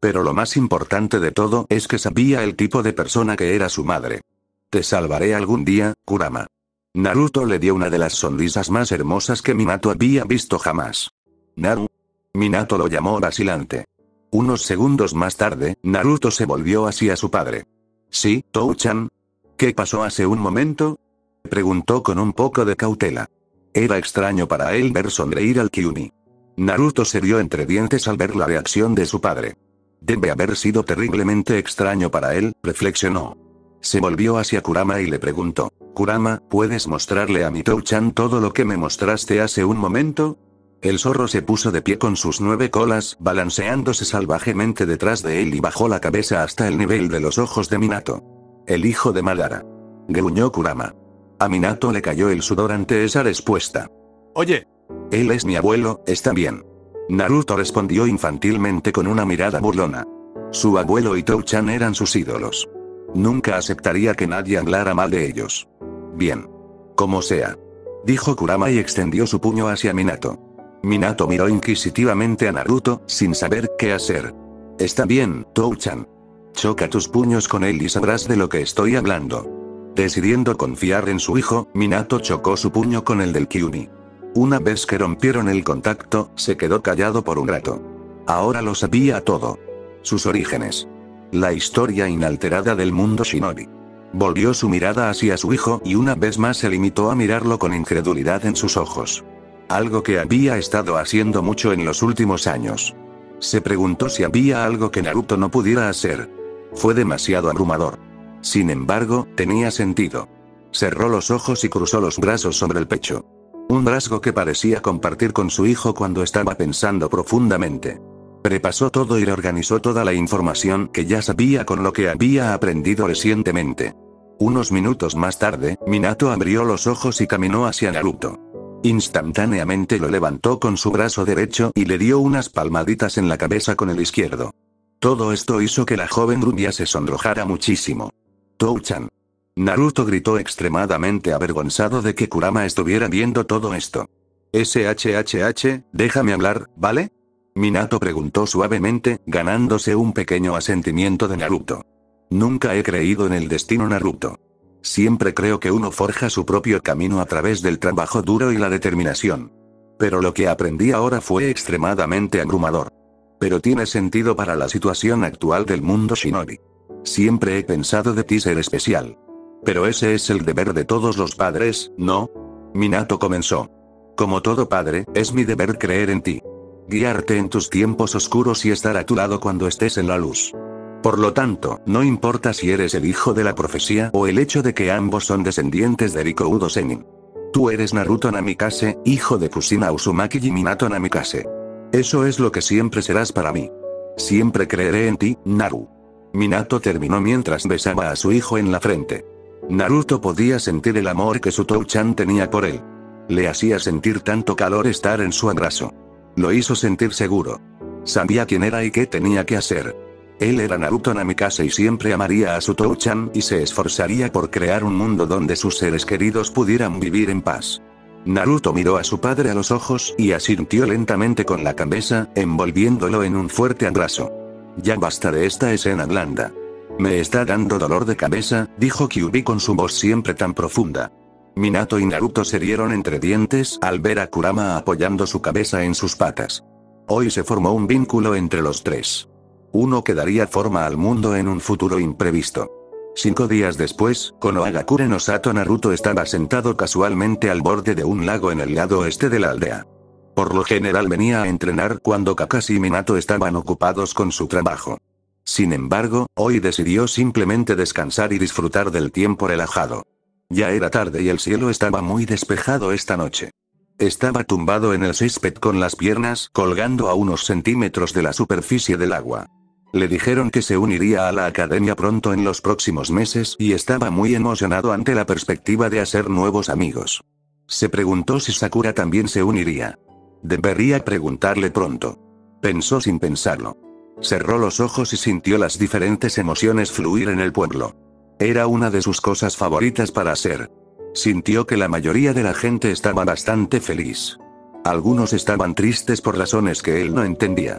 Pero lo más importante de todo es que sabía el tipo de persona que era su madre. Te salvaré algún día, Kurama. Naruto le dio una de las sonrisas más hermosas que Minato había visto jamás. Naru. Minato lo llamó vacilante. Unos segundos más tarde, Naruto se volvió hacia su padre. ¿Sí, Tou-chan? ¿Qué pasó hace un momento? Preguntó con un poco de cautela. Era extraño para él ver sonreír al Kyuubi. Naruto se rió entre dientes al ver la reacción de su padre. Debe haber sido terriblemente extraño para él, reflexionó. Se volvió hacia Kurama y le preguntó, Kurama, ¿puedes mostrarle a mi Tou-chan todo lo que me mostraste hace un momento? El zorro se puso de pie con sus 9 colas, balanceándose salvajemente detrás de él y bajó la cabeza hasta el nivel de los ojos de Minato. El hijo de Madara. Gruñó Kurama. A Minato le cayó el sudor ante esa respuesta. Oye. Él es mi abuelo, está bien. Naruto respondió infantilmente con una mirada burlona. Su abuelo y Tou-chan eran sus ídolos. Nunca aceptaría que nadie hablara mal de ellos. Bien. Como sea. Dijo Kurama y extendió su puño hacia Minato. Minato miró inquisitivamente a Naruto, sin saber qué hacer. Está bien, Tou-chan. Choca tus puños con él y sabrás de lo que estoy hablando. Decidiendo confiar en su hijo, Minato chocó su puño con el del Kyuubi. Una vez que rompieron el contacto, se quedó callado por un rato. Ahora lo sabía todo. Sus orígenes. La historia inalterada del mundo shinobi. Volvió su mirada hacia su hijo y una vez más se limitó a mirarlo con incredulidad en sus ojos. Algo que había estado haciendo mucho en los últimos años. Se preguntó si había algo que Naruto no pudiera hacer. Fue demasiado abrumador. Sin embargo, tenía sentido. Cerró los ojos y cruzó los brazos sobre el pecho. Un rasgo que parecía compartir con su hijo cuando estaba pensando profundamente. Prepasó todo y reorganizó toda la información que ya sabía con lo que había aprendido recientemente. Unos minutos más tarde, Minato abrió los ojos y caminó hacia Naruto. Instantáneamente lo levantó con su brazo derecho y le dio unas palmaditas en la cabeza con el izquierdo. Todo esto hizo que la joven rubia se sonrojara muchísimo. Tou-chan. Naruto gritó extremadamente avergonzado de que Kurama estuviera viendo todo esto. SHHH, déjame hablar, ¿vale? Minato preguntó suavemente, ganándose un pequeño asentimiento de Naruto. Nunca he creído en el destino, Naruto. Siempre creo que uno forja su propio camino a través del trabajo duro y la determinación. Pero lo que aprendí ahora fue extremadamente abrumador. Pero tiene sentido para la situación actual del mundo shinobi. Siempre he pensado de ti ser especial. Pero ese es el deber de todos los padres, ¿no? Minato comenzó. Como todo padre, es mi deber creer en ti. Guiarte en tus tiempos oscuros y estar a tu lado cuando estés en la luz. Por lo tanto, no importa si eres el hijo de la profecía o el hecho de que ambos son descendientes de Rikudo Sennin. Tú eres Naruto Namikaze, hijo de Kushina Uzumaki y Minato Namikaze. Eso es lo que siempre serás para mí. Siempre creeré en ti, Naru. Minato terminó mientras besaba a su hijo en la frente. Naruto podía sentir el amor que su Tou-chan tenía por él. Le hacía sentir tanto calor estar en su abrazo. Lo hizo sentir seguro. Sabía quién era y qué tenía que hacer. Él era Naruto Namikaze y siempre amaría a su Tou-chan y se esforzaría por crear un mundo donde sus seres queridos pudieran vivir en paz. Naruto miró a su padre a los ojos y asintió lentamente con la cabeza, envolviéndolo en un fuerte abrazo. Ya basta de esta escena blanda. Me está dando dolor de cabeza, dijo Kyuubi con su voz siempre tan profunda. Minato y Naruto se rieron entre dientes al ver a Kurama apoyando su cabeza en sus patas. Hoy se formó un vínculo entre los tres. Uno que daría forma al mundo en un futuro imprevisto. 5 días después, Konohagakure no Sato Naruto estaba sentado casualmente al borde de un lago en el lado oeste de la aldea. Por lo general venía a entrenar cuando Kakashi y Minato estaban ocupados con su trabajo. Sin embargo, hoy decidió simplemente descansar y disfrutar del tiempo relajado. Ya era tarde y el cielo estaba muy despejado esta noche. Estaba tumbado en el césped con las piernas colgando a unos centímetros de la superficie del agua. Le dijeron que se uniría a la academia pronto en los próximos meses y estaba muy emocionado ante la perspectiva de hacer nuevos amigos. Se preguntó si Sakura también se uniría. Debería preguntarle pronto. Pensó sin pensarlo. Cerró los ojos y sintió las diferentes emociones fluir en el pueblo. Era una de sus cosas favoritas para hacer. Sintió que la mayoría de la gente estaba bastante feliz. Algunos estaban tristes por razones que él no entendía.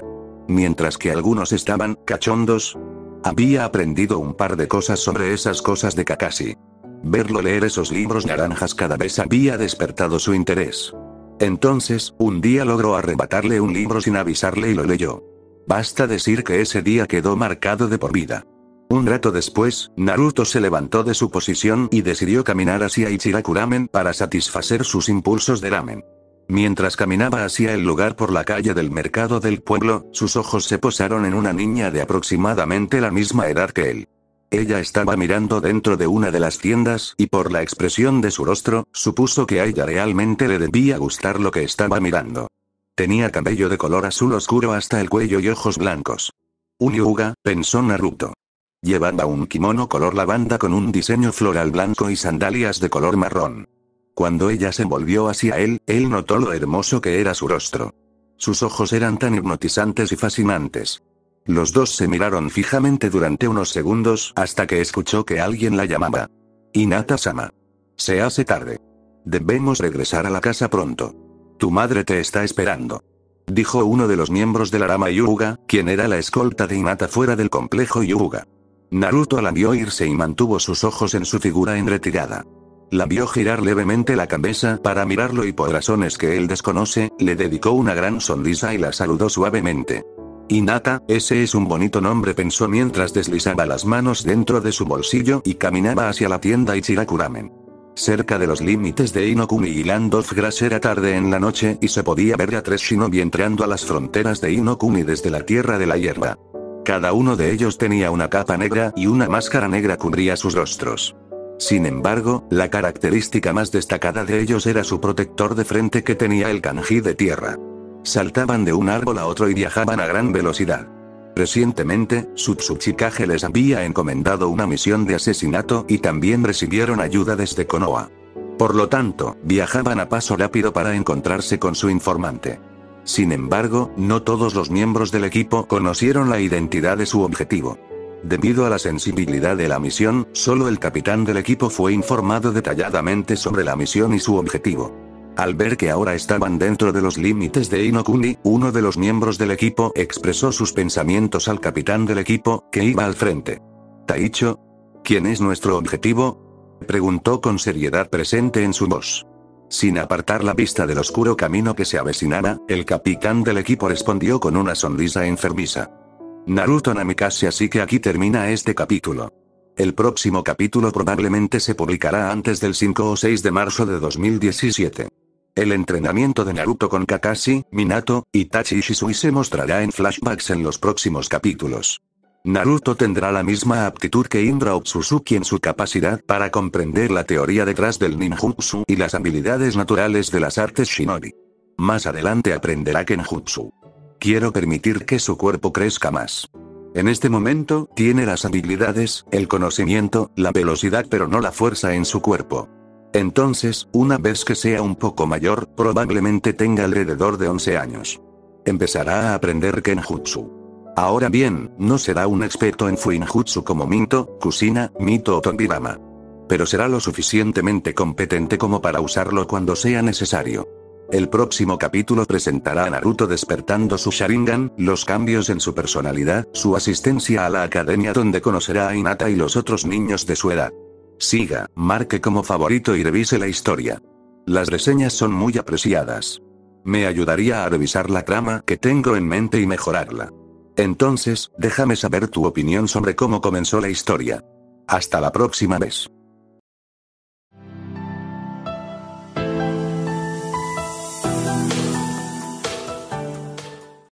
Mientras que algunos estaban cachondos. Había aprendido un par de cosas sobre esas cosas de Kakashi. Verlo leer esos libros naranjas cada vez había despertado su interés. Entonces, un día logró arrebatarle un libro sin avisarle y lo leyó. Basta decir que ese día quedó marcado de por vida. Un rato después, Naruto se levantó de su posición y decidió caminar hacia Ichiraku Ramen para satisfacer sus impulsos de ramen. Mientras caminaba hacia el lugar por la calle del mercado del pueblo, sus ojos se posaron en una niña de aproximadamente la misma edad que él. Ella estaba mirando dentro de una de las tiendas y por la expresión de su rostro, supuso que a ella realmente le debía gustar lo que estaba mirando. Tenía cabello de color azul oscuro hasta el cuello y ojos blancos. Un Hyuga, pensó Naruto. Llevaba un kimono color lavanda con un diseño floral blanco y sandalias de color marrón. Cuando ella se volvió hacia él notó lo hermoso que era su rostro. Sus ojos eran tan hipnotizantes y fascinantes. Los dos se miraron fijamente durante unos segundos hasta que escuchó que alguien la llamaba. Hinata-sama. Se hace tarde. Debemos regresar a la casa pronto. Tu madre te está esperando. Dijo uno de los miembros del Arama Hyuga, quien era la escolta de Hinata fuera del complejo Hyuga. Naruto la vio irse y mantuvo sus ojos en su figura en retirada. La vio girar levemente la cabeza para mirarlo y por razones que él desconoce, le dedicó una gran sonrisa y la saludó suavemente. Hinata, ese es un bonito nombre, pensó mientras deslizaba las manos dentro de su bolsillo y caminaba hacia la tienda Ichiraku Ramen. Cerca de los límites de Inokuni y Land of Grass era tarde en la noche y se podía ver a 3 shinobi entrando a las fronteras de Inokuni desde la tierra de la hierba. Cada uno de ellos tenía una capa negra y una máscara negra cubría sus rostros. Sin embargo, la característica más destacada de ellos era su protector de frente que tenía el kanji de tierra. Saltaban de un árbol a otro y viajaban a gran velocidad. Recientemente, Tsuchikage les había encomendado una misión de asesinato y también recibieron ayuda desde Konoha. Por lo tanto, viajaban a paso rápido para encontrarse con su informante. Sin embargo, no todos los miembros del equipo conocieron la identidad de su objetivo. Debido a la sensibilidad de la misión, solo el capitán del equipo fue informado detalladamente sobre la misión y su objetivo. Al ver que ahora estaban dentro de los límites de Inokuni, uno de los miembros del equipo expresó sus pensamientos al capitán del equipo, que iba al frente. Taicho, ¿quién es nuestro objetivo?, preguntó con seriedad presente en su voz. Sin apartar la vista del oscuro camino que se avecinaba, el capitán del equipo respondió con una sonrisa enfermiza. Naruto Namikaze, así que aquí termina este capítulo. El próximo capítulo probablemente se publicará antes del 5 o 6 de marzo de 2017. El entrenamiento de Naruto con Kakashi, Minato, Itachi y Shisui se mostrará en flashbacks en los próximos capítulos. Naruto tendrá la misma aptitud que Indra Otsutsuki en su capacidad para comprender la teoría detrás del ninjutsu y las habilidades naturales de las artes shinobi. Más adelante aprenderá kenjutsu. Quiero permitir que su cuerpo crezca más. En este momento, tiene las habilidades, el conocimiento, la velocidad pero no la fuerza en su cuerpo. Entonces, una vez que sea un poco mayor, probablemente tenga alrededor de 11 años. Empezará a aprender kenjutsu. Ahora bien, no será un experto en fuinjutsu como Minto, Kushina, Mito o Tobirama. Pero será lo suficientemente competente como para usarlo cuando sea necesario. El próximo capítulo presentará a Naruto despertando su Sharingan, los cambios en su personalidad, su asistencia a la academia donde conocerá a Hinata y los otros niños de su edad. Siga, marque como favorito y revise la historia. Las reseñas son muy apreciadas. Me ayudaría a revisar la trama que tengo en mente y mejorarla. Entonces, déjame saber tu opinión sobre cómo comenzó la historia. Hasta la próxima vez.